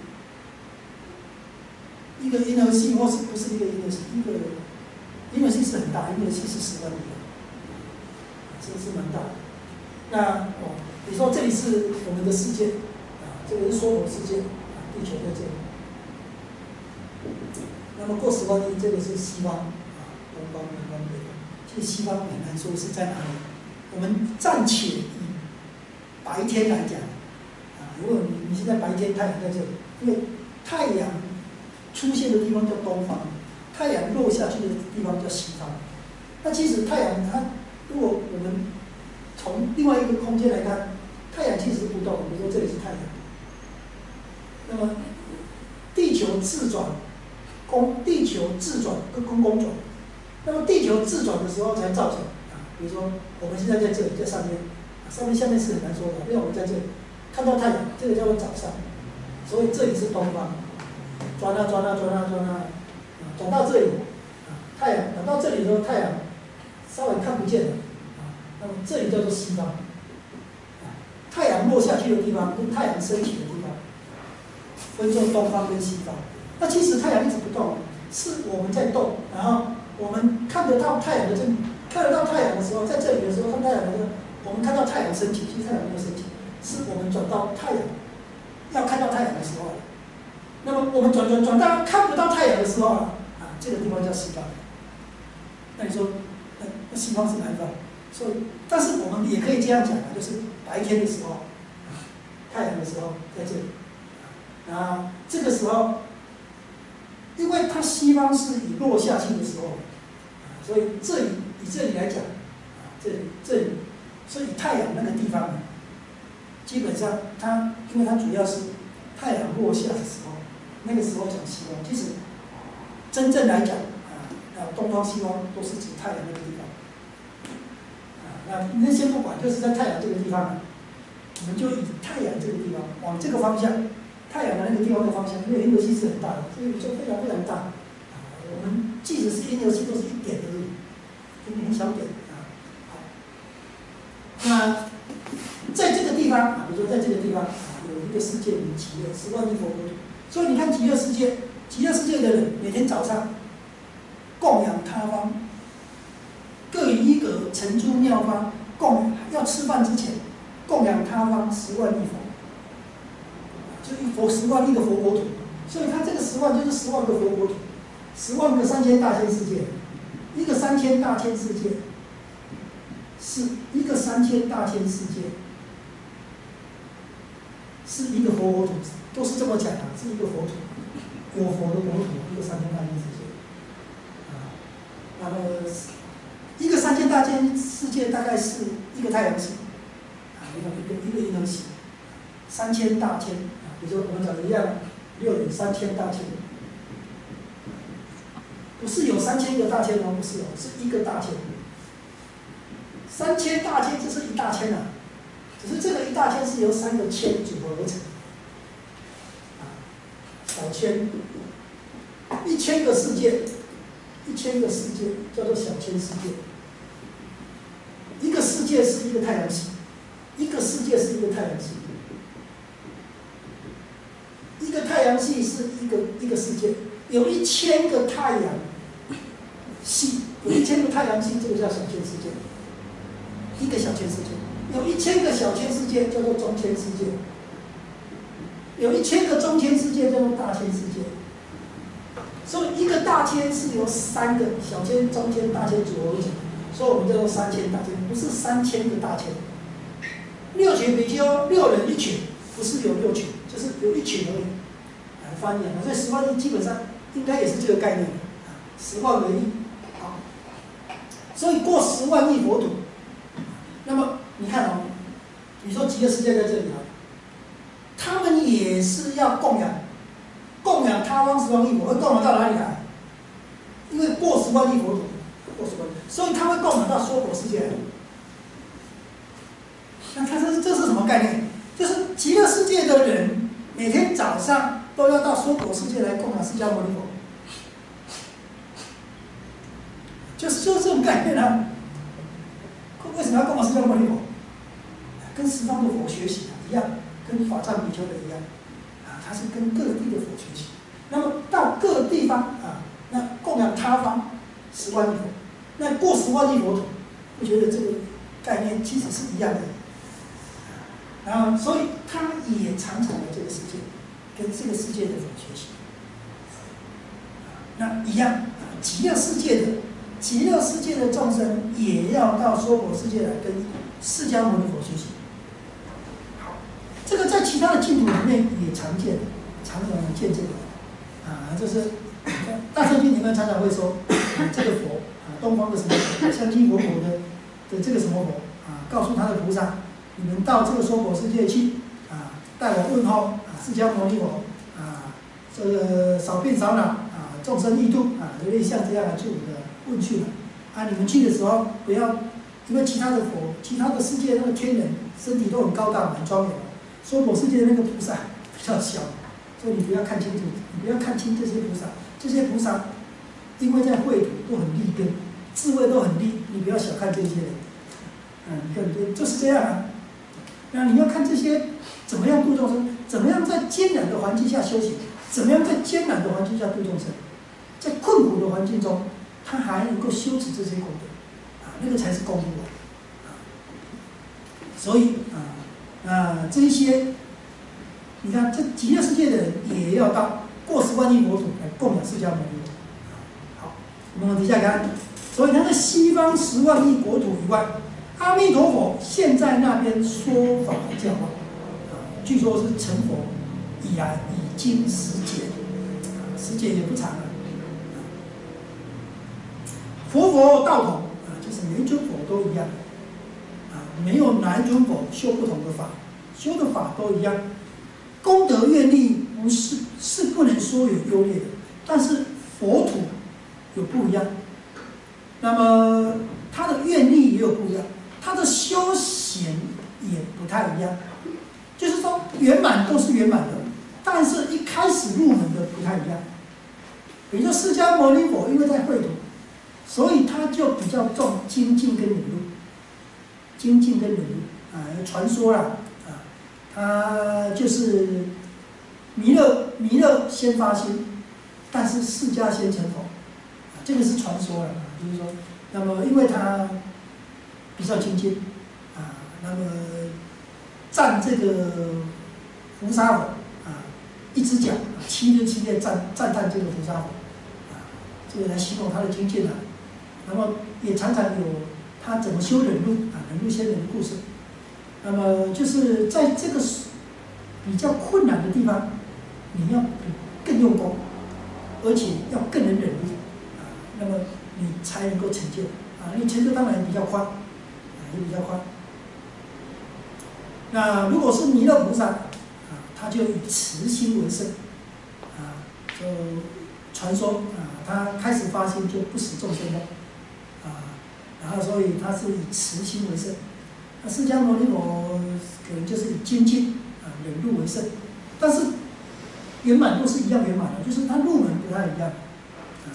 Speaker 1: 一个银河系，或是不是一个银河系？一个银河系是很大，银河系是十万亿的，这个是蛮大的。那哦，你说这里是我们的世界啊，这个是娑婆世界啊，地球在这里。那么过十万亿，这个是西方啊，东方、南方、北方。其实西方很难说是在哪里。我们暂且以白天来讲啊，如果你你现在白天太阳在这里，因为太阳出现的地方叫东方，太阳落下去的地方叫西方。那其实太阳它，如果我们从另外一个空间来看，太阳其实是不动，比如说这里是太阳。那么地球自转，公地球自转跟公公转。那么地球自转的时候才造成啊，比如说我们现在在这里，在上面，上面下面是很难说的，因为我们在这里看到太阳，这个叫做早上，所以这里是东方。转啊转啊转啊转啊，转到这里，啊，太阳转到这里的时候，太阳稍微看不见了，啊，那么这里叫做西方，啊，太阳落下去的地方跟太阳升起的地方，分作东方跟西方。那其实太阳一直不动，是我们在动，然后我们看得到太阳的这，看得到太阳的时候，在这里的时候看太阳的时候，我们看到太阳升起，其实太阳没有升起，是我们转到太阳，要看到太阳的时候。那么我们转转转到看不到太阳的时候啊，啊，这个地方叫西方。那你说，那那西方是南方，所以，但是我们也可以这样讲啊，就是白天的时候，啊，太阳的时候在这里，啊，这个时候，因为它西方是以落下去的时候，啊，所以这里以这里来讲，啊，这里这里，所以太阳那个地方呢，基本上它因为它主要是太阳落下的时候。那个时候讲西方，其实真正来讲啊，啊，东方、西方都是指太阳那个地方。啊，那那先不管，就是在太阳这个地方，我们就以太阳这个地方往这个方向，太阳的那个地方的方向，因为银河系是很大的，这个宇宙非常非常大。啊，我们即使是银河系都是一点而已，一点很小点啊。好，那在这个地方啊，比如说在这个地方啊，有一个世界名极乐，十万亿佛国土。所以你看极乐世界，极乐世界的人每天早上供养他方，各以一格陈诸妙方供，要吃饭之前供养他方十万亿佛，就一佛十万亿个佛国土。所以他这个十万就是十万个佛国土，十万个三千大千世界，一个三千大千世界，是一个三千大千世界，是一个佛国土。都是这么讲的，是一个佛土，有佛的国土，一个三千大千世界，啊，那么一个三千大千世界大概是一个太阳系，啊，一个一个一个银河系，三千大千啊，比如说我们讲的一样，六有三千大千，不是有三千个大千哦，不是哦，是一个大千，三千大千这是一大千啊，只是这个一大千是由三个千组合而成。小千，一千个世界，一千个世界叫做小千世界。一个世界是一个太阳系，一个世界是一个太阳系，一个太阳系是一个一个世界，有一千个太阳系，有一千个太阳系，这个叫小千世界，一个小千世界，有一千个小千世界叫做中千世界。有一千个中千世界叫做大千世界，所以一个大千是由三个小千、中千、大千组合而成，所以我们叫做三千大千，不是三千个大千。六群比丘六人一群，不是有六群，就就是有一群而已来翻译啊，所以十万亿基本上应该也是这个概念啊，十万个亿，好，所以过十万亿国土，那么你看哦，你说极乐世界在这里啊，他们也是要供养，供养他方十万亿国，会供养到哪里来？因为过十万亿国土，过十万亿，所以他会供养到娑婆世界来。那他这这是什么概念？就是极乐世界的人每天早上都要到娑婆世界来供养释迦牟尼佛，就是就是这种概念啊。为什么要供养释迦牟尼佛？跟十方的佛学习啊，一样，跟法藏比丘的一样啊，他是跟各地的佛学习。那么到各地方啊，那供养他方十万亿佛，那过十万亿国土，我觉得这个概念其实是一样的。然后，所以他也常常来这个世界，跟这个世界的佛学习。那一样，极乐世界的极乐世界的众生也要到娑婆世界来跟释迦牟尼佛学习。好，这个在其他的净土里面也常见，常常见这个啊，就是大乘经里面常常会说，啊、这个佛啊，东方的什么佛，香积佛陀的的这个什么佛啊，告诉他的菩萨。你们到这个娑婆世界去啊，带我问候啊，释迦牟尼佛啊，这个少病少恼啊，众生易度啊，有点像这样的祝福的问去了啊。你们去的时候不要，因为其他的佛、其他的世界那个天人身体都很高大、很庄严，娑婆世界的那个菩萨比较小，所以你不要看清楚，你不要看清这些菩萨，这些菩萨因为在秽土都很利根，智慧都很利，你不要小看这些人，嗯，你看就是这样啊。那你要看这些怎么样度众生，怎么样在艰难的环境下修行，怎么样在艰难的环境下度众生，在困苦的环境中，他还能够修持这些功德，啊，那个才是功夫啊。所以啊啊，这一些，你看这极乐世界的人也要到过十万亿国土来供养释迦牟尼佛。好，我们往底下看，所以他在西方十万亿国土以外。阿弥陀佛现在那边说法教化，啊，据说是成佛已然已经十劫，啊，十劫也不长了。啊，佛佛道同，啊，就是每一尊佛都一样，啊，没有哪一尊佛修不同的法，修的法都一样，功德愿力不是是不能说有优劣的，但是佛土有不一样，那么他的愿力也有不一样。他的修行也不太一样，就是说圆满都是圆满的，但是一开始入门的不太一样。比如说释迦牟尼佛，因为在秽土，所以他就比较重精进跟忍辱，精进跟忍辱啊，传说啦啊，他就是弥勒弥勒先发心，但是释迦先成佛，啊，这个是传说了啊，就是说，那么因为他。比较精进啊，那么赞这个菩萨佛啊，一直讲七日七夜赞赞叹这个菩萨佛啊，这个来形容他的精进啊。那么也常常有他怎么修忍辱啊，忍辱仙人的故事。那么就是在这个比较困难的地方，你要更用功，而且要更能忍辱啊，那么你才能够成就啊，你成就当然比较快。也比较快。那如果是弥勒菩萨啊，他就以慈心为圣啊，就传说啊，他开始发心就不死众生了啊，然后所以他是以慈心为圣。那释迦牟尼佛可能就是以精进啊、忍辱为圣，但是圆满都是一样圆满的，就是他入门不太一样啊。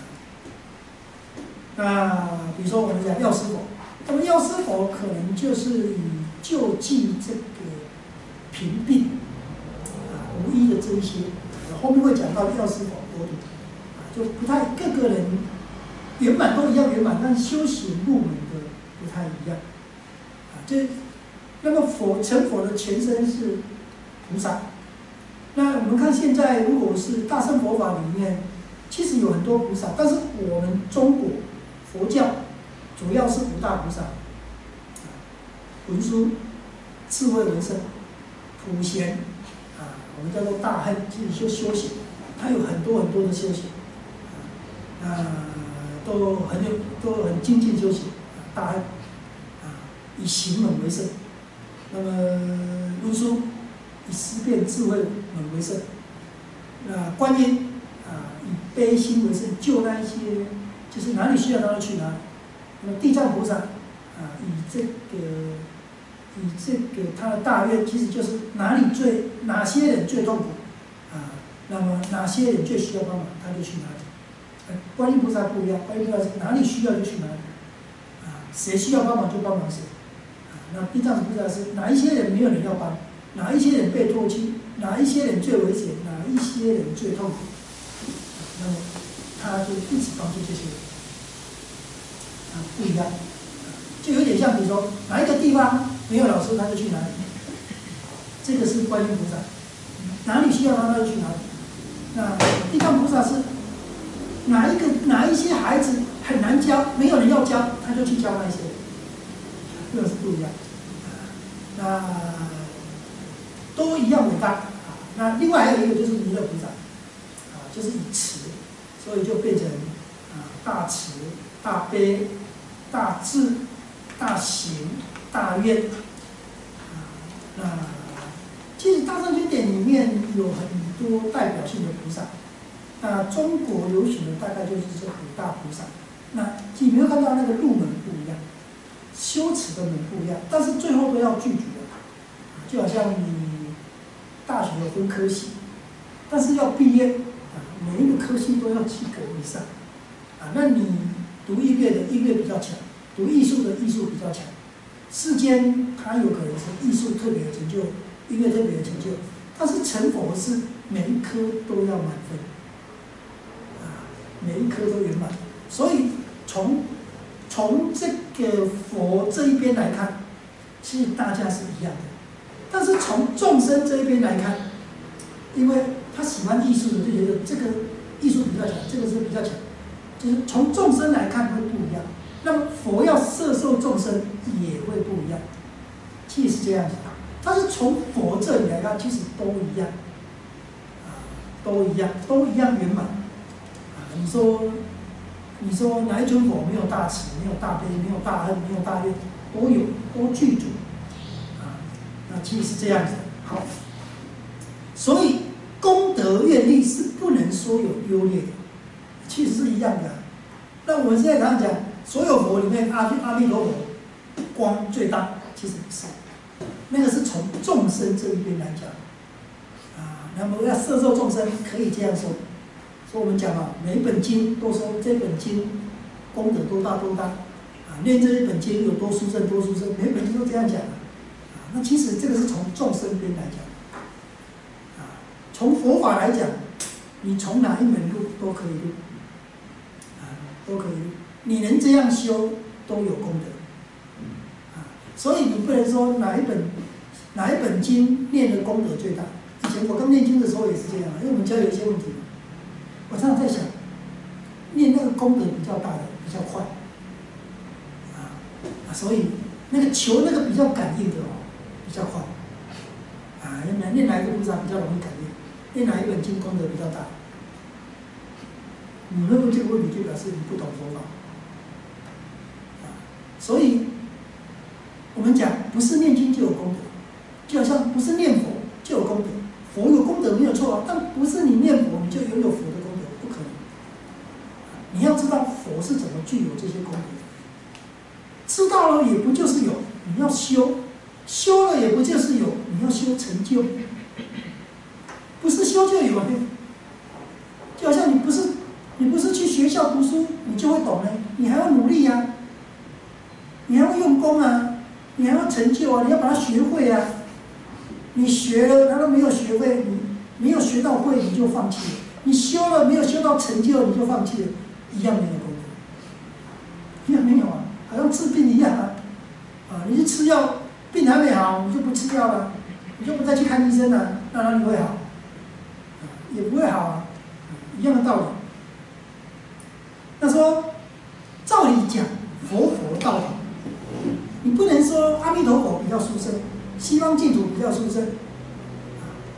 Speaker 1: 那比如说我们讲药师佛。那么药师佛可能就是以救济这个贫病啊、无医的这一些，后面会讲到药师佛国土啊，就不太各个人圆满都一样圆满，但修行入门的不太一样啊。这那么佛成佛的前身是菩萨。那我们看现在如果是大乘佛法里面，其实有很多菩萨，但是我们中国佛教。主要是五大菩萨，文殊、智慧为圣、普贤啊， 我们叫做大恨，其实就修行，它有很多很多的修行，啊，都很有都很精进修行，大恨，啊，以行猛为胜。那么文殊以思辨智慧猛为胜，那观音啊以悲心为胜，救那一些就是哪里需要他就去哪里。那么地藏菩萨啊以这个以这个他的大愿，其实就是哪里最哪些人最痛苦啊，那么哪些人最需要帮忙，他就去哪里。观音菩萨不一样，观音菩萨是哪里需要就去哪里，啊，谁需要帮忙就帮忙谁。那地藏菩萨是哪一些人没有人要帮，哪一些人被唾弃，哪一些人最危险，哪一些人最痛苦，那么他就一直帮助这些人，啊，不一样，就有点像比如说哪一个地方没有老师他就去哪里，这个是观音菩萨，哪里需要他他就去哪里。那地藏菩萨是哪一个哪一些孩子很难教，没有人要教，他就去教那一些人。这个是不一样，那都一样伟大啊。那另外还有一个就是弥勒菩萨，啊，就是以慈，所以就变成啊大慈、大悲、大智、大行、大愿。啊，那其实大乘经典里面有很多代表性的菩萨，那中国流行的大概就是这五大菩萨。那你没有看到那个入门不一样？修持的门不一样，但是最后都要具足的，就好像你大学有分科系，但是要毕业啊，每一个科系都要及格以上啊。那你读音乐的音乐比较强，读艺术的艺术比较强，世间它有可能是艺术特别的成就，音乐特别的成就，但是成佛是每一科都要满分啊，每一科都圆满，所以从从这个佛这一边来看，其实大家是一样的。但是从众生这一边来看，因为他喜欢艺术的，就觉得这个艺术比较强，这个是比较强。就是从众生来看会不一样。那么佛要摄受众生也会不一样，其实是这样子。但是从佛这里来看，其实都一样，啊，都一样，都一样圆满。啊，你说。你说哪一尊佛没有大慈，没有大悲，没有大恨，没有大愿，都有，都具足，啊，那其实是这样子。好，所以功德愿力是不能说有优劣的，其实是一样的。那我们现在常常讲，所有佛里面阿阿弥陀佛光最大，其实不是，那个是从众生这一边来讲，啊，那么要摄受众生，可以这样说。所以我们讲啊，每一本经都说这本经功德多大多大，啊，念这一本经有多殊胜多殊胜，每一本经都这样讲啊。啊，那其实这个是从众生边来讲，啊，从佛法来讲，你从哪一门路都可以入，啊，都可以入，你能这样修都有功德，啊，所以你不能说哪一本哪一本经念的功德最大。以前我刚念经的时候也是这样，因为我们家有一些问题。我常常在想，念那个功德比较大的比较快，啊啊，所以那个求那个比较感应的哦，比较快，啊，念念哪一个菩萨比较容易感应，念哪一本经功德比较大。你会问这个问题，就表示你不懂佛法，啊，所以我们讲不是念经就有功德，就好像不是念佛就有功德，佛有功德没有错啊，但不是你念佛你就拥有佛的功德。你要知道佛是怎么具有这些功德，知道了也不就是有，你要修，修了也不就是有，你要修成就，不是修就有，就好像你不是你不是去学校读书，你就会懂呢，你还要努力呀、啊，你还要用功啊，你还要成就啊，你要把它学会啊，你学了然后没有学会，你没有学到会你就放弃了，你修了没有修到成就你就放弃了。一样没有功德，一样没有啊，好像治病一样啊，啊，你去吃药，病还没好，你就不吃药了，你就不再去看医生了，那哪里会好？啊，也不会好啊，一样的道理。那说，照理讲，佛佛道理，你不能说阿弥陀佛比较殊胜，西方净土比较殊胜，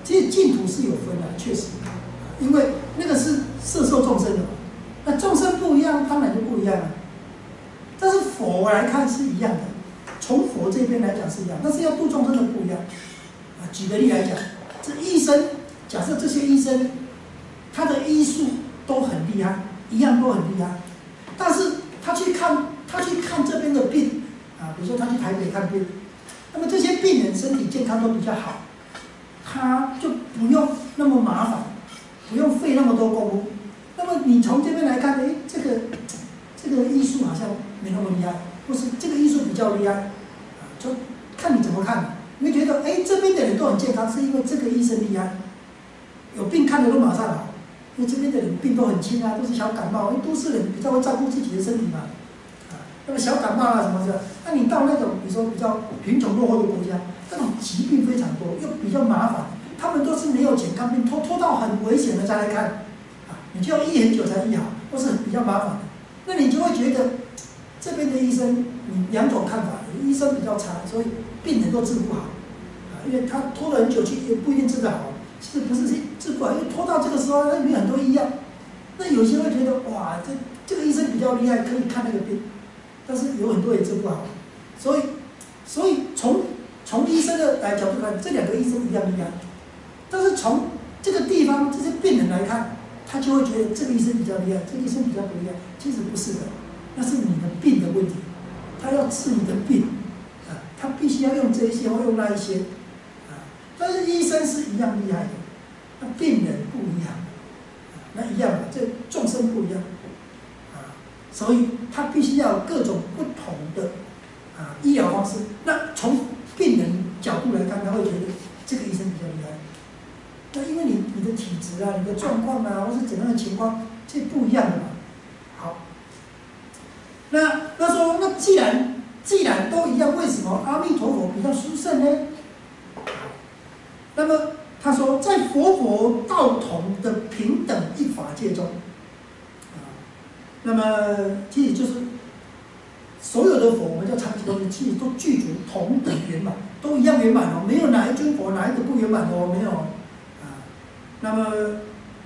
Speaker 3: 其实净土是有分的，确实，因为那个是摄受众生的嘛，那众生不一样，当然就不一样了。但是佛来看是一样的，从佛这边来讲是一样，但是要度众生的不一样。啊，举个例来讲，这医生，假设这些医生，他的医术都很厉害，一样都很厉害，但是他去看他去看这边的病，啊，比如说他去台北看病，那么这些病人身体健康都比较好，他就不用那么麻烦，不用费那么多功夫。那么你从这边来看，哎，这个这个医术好像没那么厉害，或是这个医术比较厉害，啊，就看你怎么看。你会觉得，哎，这边的人都很健康，是因为这个医生厉害，有病看的都马上好。因为这边的人病都很轻啊，都是小感冒，因为都市人比较会照顾自己的身体嘛，啊，那么小感冒啊什么的，那你到那种比如说比较贫穷落后的国家，这种疾病非常多，又比较麻烦，他们都是没有健康病，拖拖到很危险的再来看，啊，你就要医很久才医好，或是比较麻烦的，那你就会觉得这边的医生，你两种看法，医生比较差，所以病人都治不好，啊，因为他拖了很久去，也不一定治得好。是不是治不好？因为拖到这个时候，那里面很多医药，那有些会觉得哇，这这个医生比较厉害，可以看那个病，但是有很多也治不好，所以所以从从医生的来角度看，这两个医生一样厉害，但是从这个地方这些病人来看，他就会觉得这个医生比较厉害，这个医生比较不厉害，其实不是的，那是你的病的问题，他要治你的病，啊，他必须要用这一些或用那一些。但是医生是一样厉害的，那病人不一样，那一样的，这众生不一样，啊，所以他必须要有各种不同的啊医疗方式。那从病人角度来看，他会觉得这个医生比较厉害。那因为你你的体质啊、你的状况啊，或是怎样的情况，这不一样的嘛。好，那那说那既然既然都一样，为什么阿弥陀佛比较殊胜呢？那么他说，在佛佛道同的平等一法界中，啊，那么其实就是所有的佛，我们叫长期东西，其实都具足同等圆满，都一样圆满哦，没有哪一尊佛哪一个不圆满的哦，没有啊。那么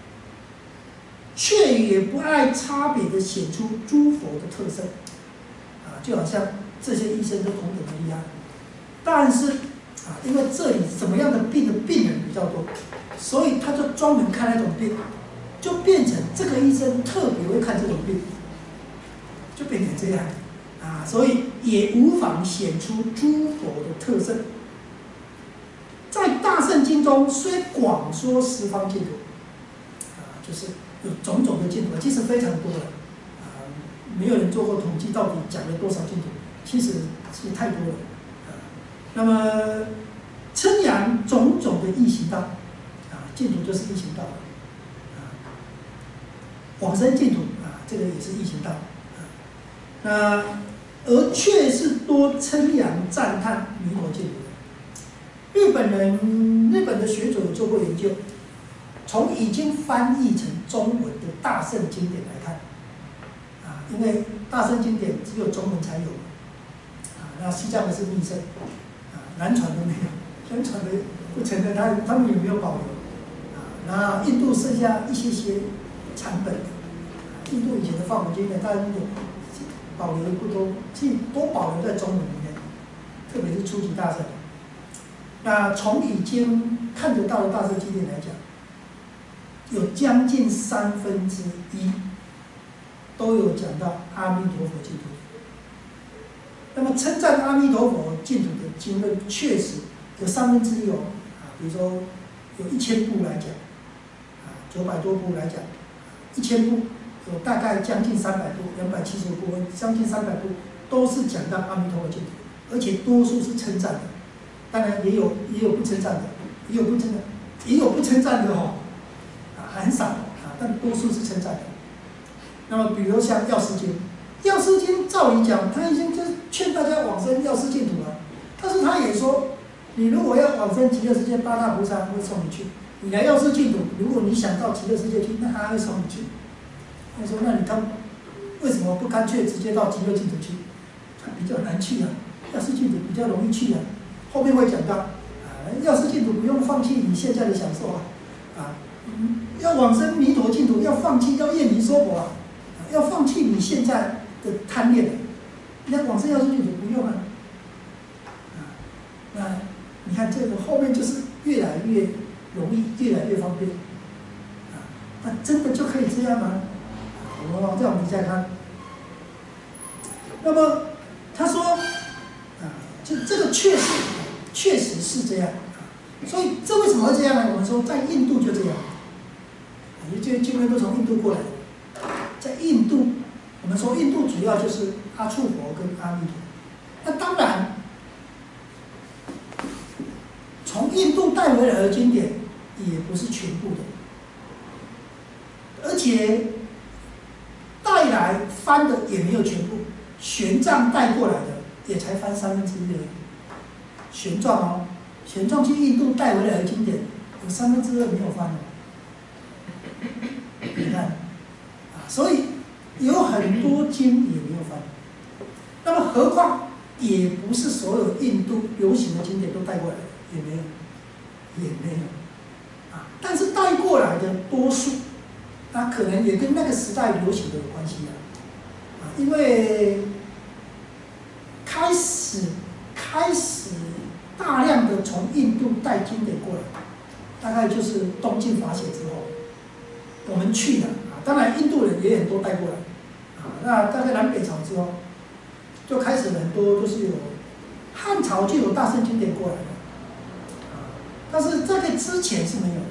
Speaker 3: 却也不爱差别的显出诸佛的特色，啊，就好像这些医生都同等的厉害，但是。啊，因为这里什么样的病的病人比较多，所以他就专门看那种病，就变成这个医生特别会看这种病，就变成这样啊，所以也无妨显出诸佛的特色。在大圣经中虽广说十方净土，啊，就是有种种的净土，其实非常多了，啊，没有人做过统计，到底讲了多少净土，其实是太多了。那么称扬种种的易行道，啊，净土就是易行道，啊，往生净土啊，这个也是易行道，啊，那而却是多称扬赞叹弥陀净土的。日本人，日本的学者有做过研究，从已经翻译成中文的大圣经典来看，啊，因为大圣经典只有中文才有，啊，那西藏的是密圣。南传都没有，南传的不承认，他他们也没有保留，啊，那印度剩下一些些残本，印度以前的梵文经典，大家有保留的不多，其实都保留在中文里面，特别是初级大圣。那从已经看得到的大圣经典来讲，有将近三分之一都有讲到阿弥陀佛净土。那么称赞阿弥陀佛净土的经论，确实有三分之一哦，啊，比如说有一千部来讲，啊，九百多部来讲，一千部有大概将近三百部，两百七十部，将近三百部都是讲到阿弥陀佛净土，而且多数是称赞的，当然也有也有不称赞的，也有不称赞，也有不称赞的哦，啊，很少啊，但多数是称赞的。那么比如像药师经。药师经照理讲，他已经就是劝大家往生药师净土了，但是他也说，你如果要往生极乐世界，八大菩萨会送你去；你来药师净土，如果你想到极乐世界去，那他会送你去。他说，那你他为什么不干脆直接到极乐净土去？他比较难去啊，药师净土比较容易去啊。后面会讲到，啊， 药师净土不用放弃你现在的享受啊，啊，嗯，要往生弥陀净土要放弃，要厌离娑婆啊，啊要放弃你现在的贪恋，那往生药师净土不用啊，啊，那你看这个后面就是越来越容易，越来越方便，啊，那真的就可以这样吗？我们往再往底下看，那么他说，啊，这这个确实确实是这样，啊，所以这为什么会这样呢？我们说在印度就这样，啊，因为这些经文都从印度过来的，在印度，我们说印度主要就是阿处佛跟阿弥陀，那当然。从印度带回来的经典也不是全部的，而且带来翻的也没有全部，玄奘带过来的也才翻三分之一而已。玄奘哦，玄奘去印度带回来的经典有三分之二没有翻哦。你看，啊，所以有很多经也没有翻。那么何况也不是所有印度流行的经典都带过来的。也没有，也没有，啊！但是带过来的多数，那可能也跟那个时代流行的有关系啊，啊，因为开始开始大量的从印度带经典过来，大概就是东晋法显之后，我们去了啊，当然印度人也很多带过来，啊，那大概南北朝之后，就开始很多就是有汉朝就有大圣经典过来了。但是在这之前是没有的。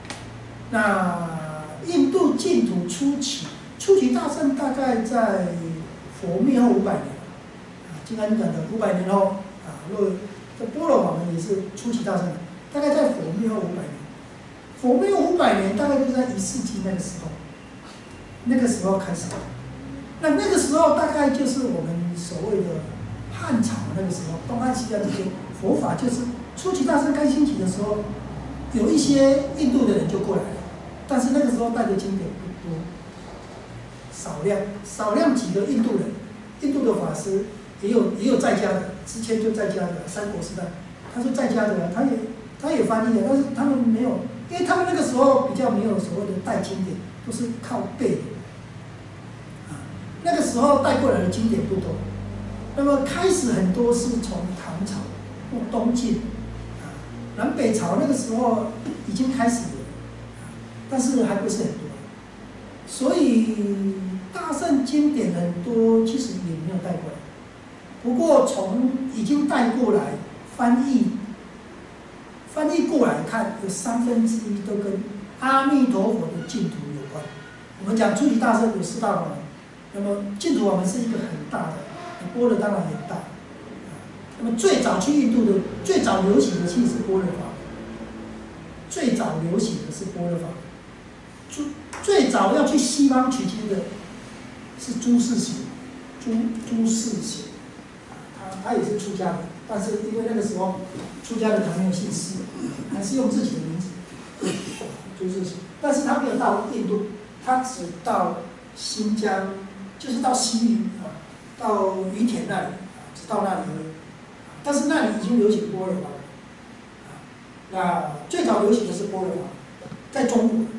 Speaker 3: 那印度净土初期，初期大圣大概在佛灭后五百年，啊，金刚经讲的五百年后，啊，若这般若法门也是初期大圣，大概在佛灭后五百年。佛灭后五百年大概就在一世纪那个时候，那个时候开始。那那个时候大概就是我们所谓的汉朝那个时候，东汉西亚这些佛法就是。初期大圣刚兴起的时候，有一些印度的人就过来了，但是那个时候带的经典不多，少量少量几个印度人，印度的法师也有也有在家的，之前就在家的，三国时代他是在家的，他也他也翻译的，但是他们没有，因为他们那个时候比较没有所谓的带经典，都是靠背的，啊，那个时候带过来的经典不多，那么开始很多是从唐朝或东晋。南北朝那个时候已经开始了，但是还不是很多，所以大圣经典很多其实也没有带过来。不过从已经带过来翻译翻译过来看，有三分之一都跟阿弥陀佛的净土有关。我们讲初级大圣有四大法门，那么净土法门是一个很大的，般若当然很大。那么最早去印度的、最早流行的其实是般若法门，最早流行的是般若法门。最最早要去西方取经的是朱士行，朱朱士行，他他也是出家的，但是因为那个时候出家的还没有姓释，还是用自己的名字朱士行，但是他没有到印度，他只到新疆，就是到西域啊，到于田那里啊，只到那里而已。但是那里已经流行般若法门，啊，那最早流行的是般若法门，在中国，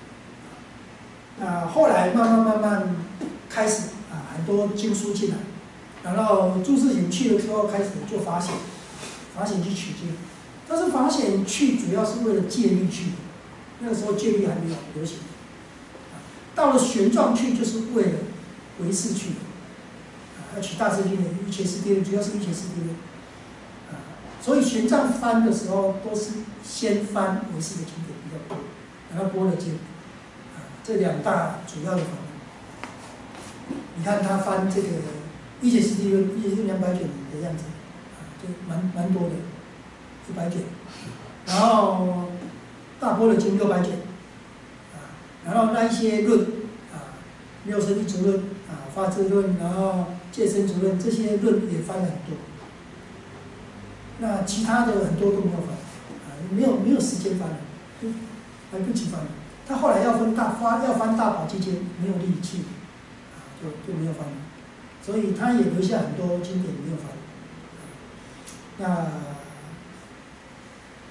Speaker 3: 那后来慢慢慢慢开始啊，很多经书进来，然后朱士行去了之后，开始就法显，法显去取经，但是法显去主要是为了戒律去的，那个时候戒律还没有流行，啊，到了玄奘去就是为了唯识去的，啊，要取大乘经典，一切世界主要是一切世界。所以玄奘翻的时候，都是先翻唯识的经典比较多，然后般若经，啊，这两大主要的法门。你看他翻这个一切世界论，一千两百卷的样子，啊，就蛮蛮多的，一百卷。然后大般若经六百卷，啊，然后那一些论，啊，妙生一足论，啊，法智论，然后戒身足论，这些论也翻了很多。那其他的很多都没有翻，啊，没有没有时间翻了，就来不及翻了。他后来要分大发要翻大宝积经，没有力气，啊，就就没有翻了。所以他也留下很多经典没有翻。那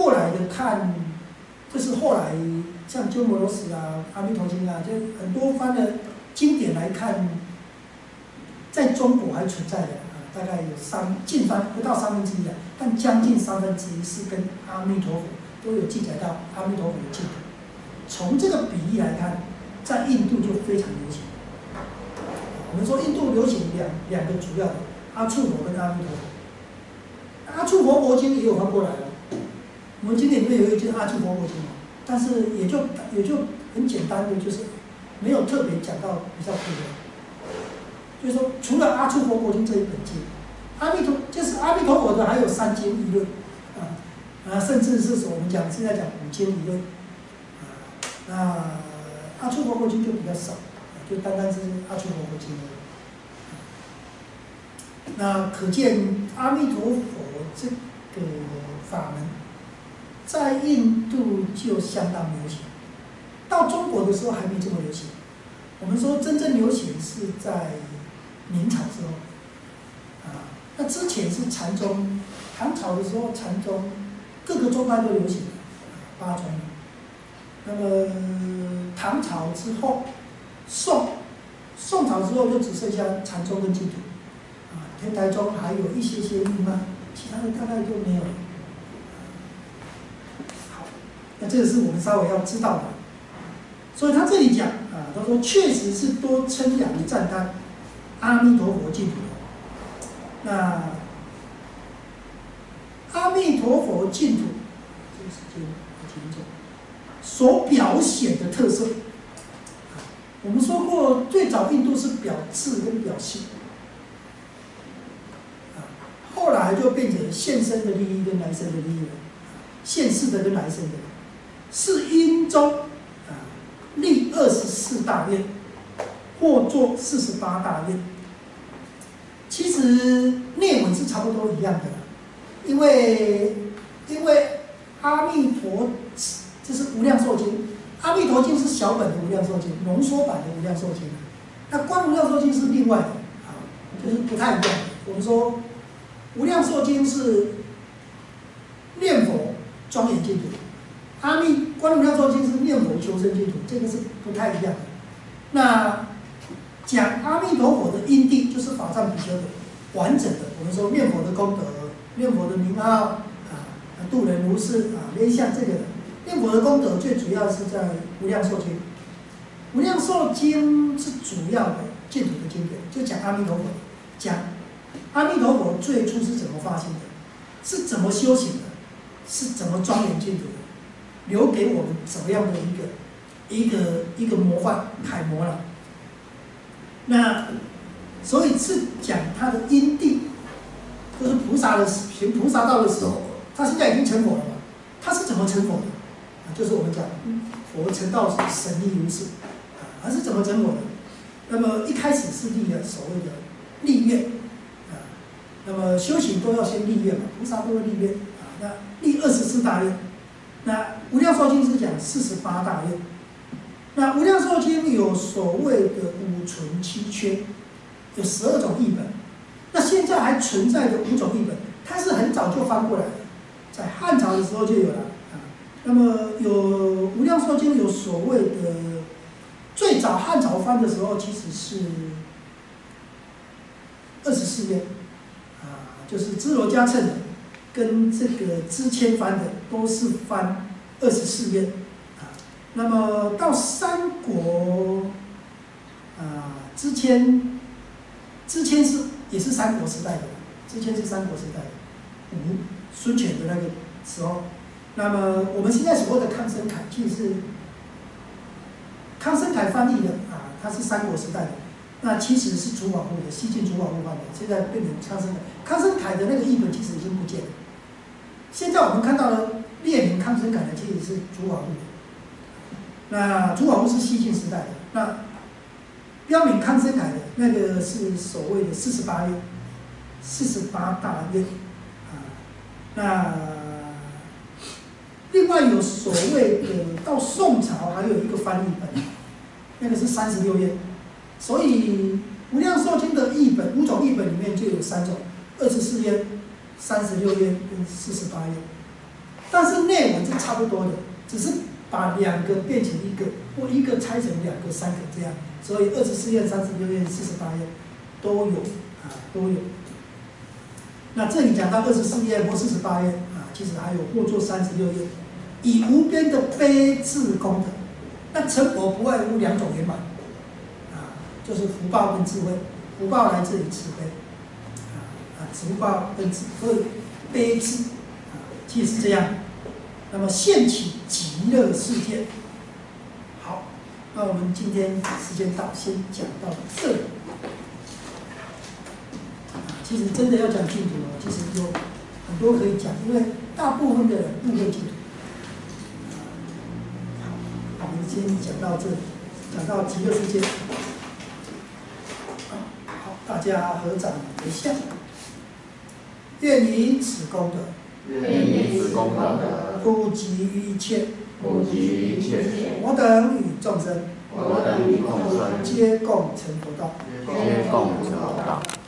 Speaker 3: 后来的看，就是后来像鸠摩罗什啊、阿弥陀经啊，就很多翻的经典来看，在中国还存在的啊，大概有三近翻不到三分之一的，但将近三分之一是跟阿弥陀佛都有记载到阿弥陀佛的净土。从这个比例来看，在印度就非常流行。我们说印度流行两两个主要的阿处佛跟阿弥陀佛。阿处佛佛经也有翻过来了，我们经典里面有一句阿处佛佛经，但是也就也就很简单的，就是没有特别讲到比较不一样。就是说，除了阿处佛佛经这一本经，阿弥陀就是阿弥陀佛的还有三经议论啊啊，甚至是我们讲现在讲五经议论。那阿处佛佛经就比较少，就单单是阿处佛佛经而已。那可见阿弥陀佛这个法门，在印度就相当流行，到中国的时候还没这么流行。我们说真正流行是在明朝之后，啊，那之前是禅宗，唐朝的时候禅宗各个宗派都流行，八宗。那么唐朝之后，宋宋朝之后就只剩下禅宗跟净土，啊，天台宗还有一些些密码，其他的大概就没有了。好，那这个是我们稍微要知道的。所以他这里讲啊，他说确实是多称扬赞叹阿弥陀佛净土的。那阿弥陀佛净土，这个时间我停走。所表显的特色，我们说过，最早印度是表智跟表性，啊，后来就变成现生的利益跟来生的利益了，现世的跟来生的，是因中啊立二十四大愿，或做四十八大愿。其实内文是差不多一样的，因为因为阿弥陀。这是无量寿经，阿弥陀经是小本的无量寿经，浓缩版的无量寿经。那观无量寿经是另外的，啊，就是不太一样。我们说无量寿经是念佛庄严净土，阿弥观无量寿经是念佛求生净土，这个是不太一样的。那讲阿弥陀佛的因地，就是法藏比丘的完整的，我们说念佛的功德，念佛的名号啊，度人如是啊，类像这个的。念佛的功德最主要是在无量寿经，无量寿经是主要的净土的经典，就讲阿弥陀佛，讲阿弥陀佛最初是怎么发心的，是怎么修行的，是怎么庄严净土的，留给我们怎么样的一个一个一个模范楷模了。那所以是讲他的因地，就是菩萨的行菩萨道的时候，他现在已经成佛了嘛，他是怎么成佛的？就是我们讲佛成道是神力如是，啊，而是怎么成佛的？那么一开始是立了所谓的立愿，啊，那么修行都要先立愿嘛，菩萨都会立愿，啊，那立二十四大愿，那无量寿经是讲四十八大愿，那无量寿经有所谓的五存七缺，有十二种译本，那现在还存在的五种译本，它是很早就翻过来的，在汉朝的时候就有了。那么有无量寿经有所谓的，最早汉朝翻的时候其实是二十四愿，啊，就是支罗迦谶的跟这个支谦翻的都是翻二十四愿，啊，那么到三国，啊，支谦，支谦是也是三国时代的，支谦是三国时代的，吴孙权的那个时候。那么我们现在所谓的康生凯，其实是康生凯翻译的啊，他是三国时代的，那其实是主保护的，西晋主保护翻的，现在变成康生凯。康生凯的那个译本其实已经不见了，现在我们看到了列名康生凯的其实是主保护的，那主保护是西晋时代的，那标明康生凯的那个是所谓的四十八愿，四十八大愿啊，那。另外有所谓的到宋朝还有一个翻译本，那个是三十六愿，所以无量寿经的译本五种译本里面就有三种：二十四愿、三十六愿跟四十八愿。 但是内文是差不多的，只是把两个变成一个，或一个拆成两个、三个这样。所以二十四页、三十六页、四十八页都有啊，都有。那这里讲到二十四页或四十八页啊，其实还有或作三十六页，以无边的悲智功德。那成佛不外乎两种圆满啊，就是福报跟智慧。福报来自于慈悲啊啊，福报跟智，所以悲智啊，其实是这样。那么现起极乐世界。好，那我们今天时间到，先讲到这里。其实真的要讲净土哦，其实有很多可以讲，因为大部分的人误会净土。好，我们先讲到这里，讲到极乐世界。好，大家合掌为笑。愿以此功德，
Speaker 2: 愿以此功德，
Speaker 3: 普及于一切，
Speaker 2: 普及一切
Speaker 3: 我等与众生，
Speaker 2: 我等与众生，
Speaker 3: 皆共成佛道。
Speaker 2: 皆共成佛道。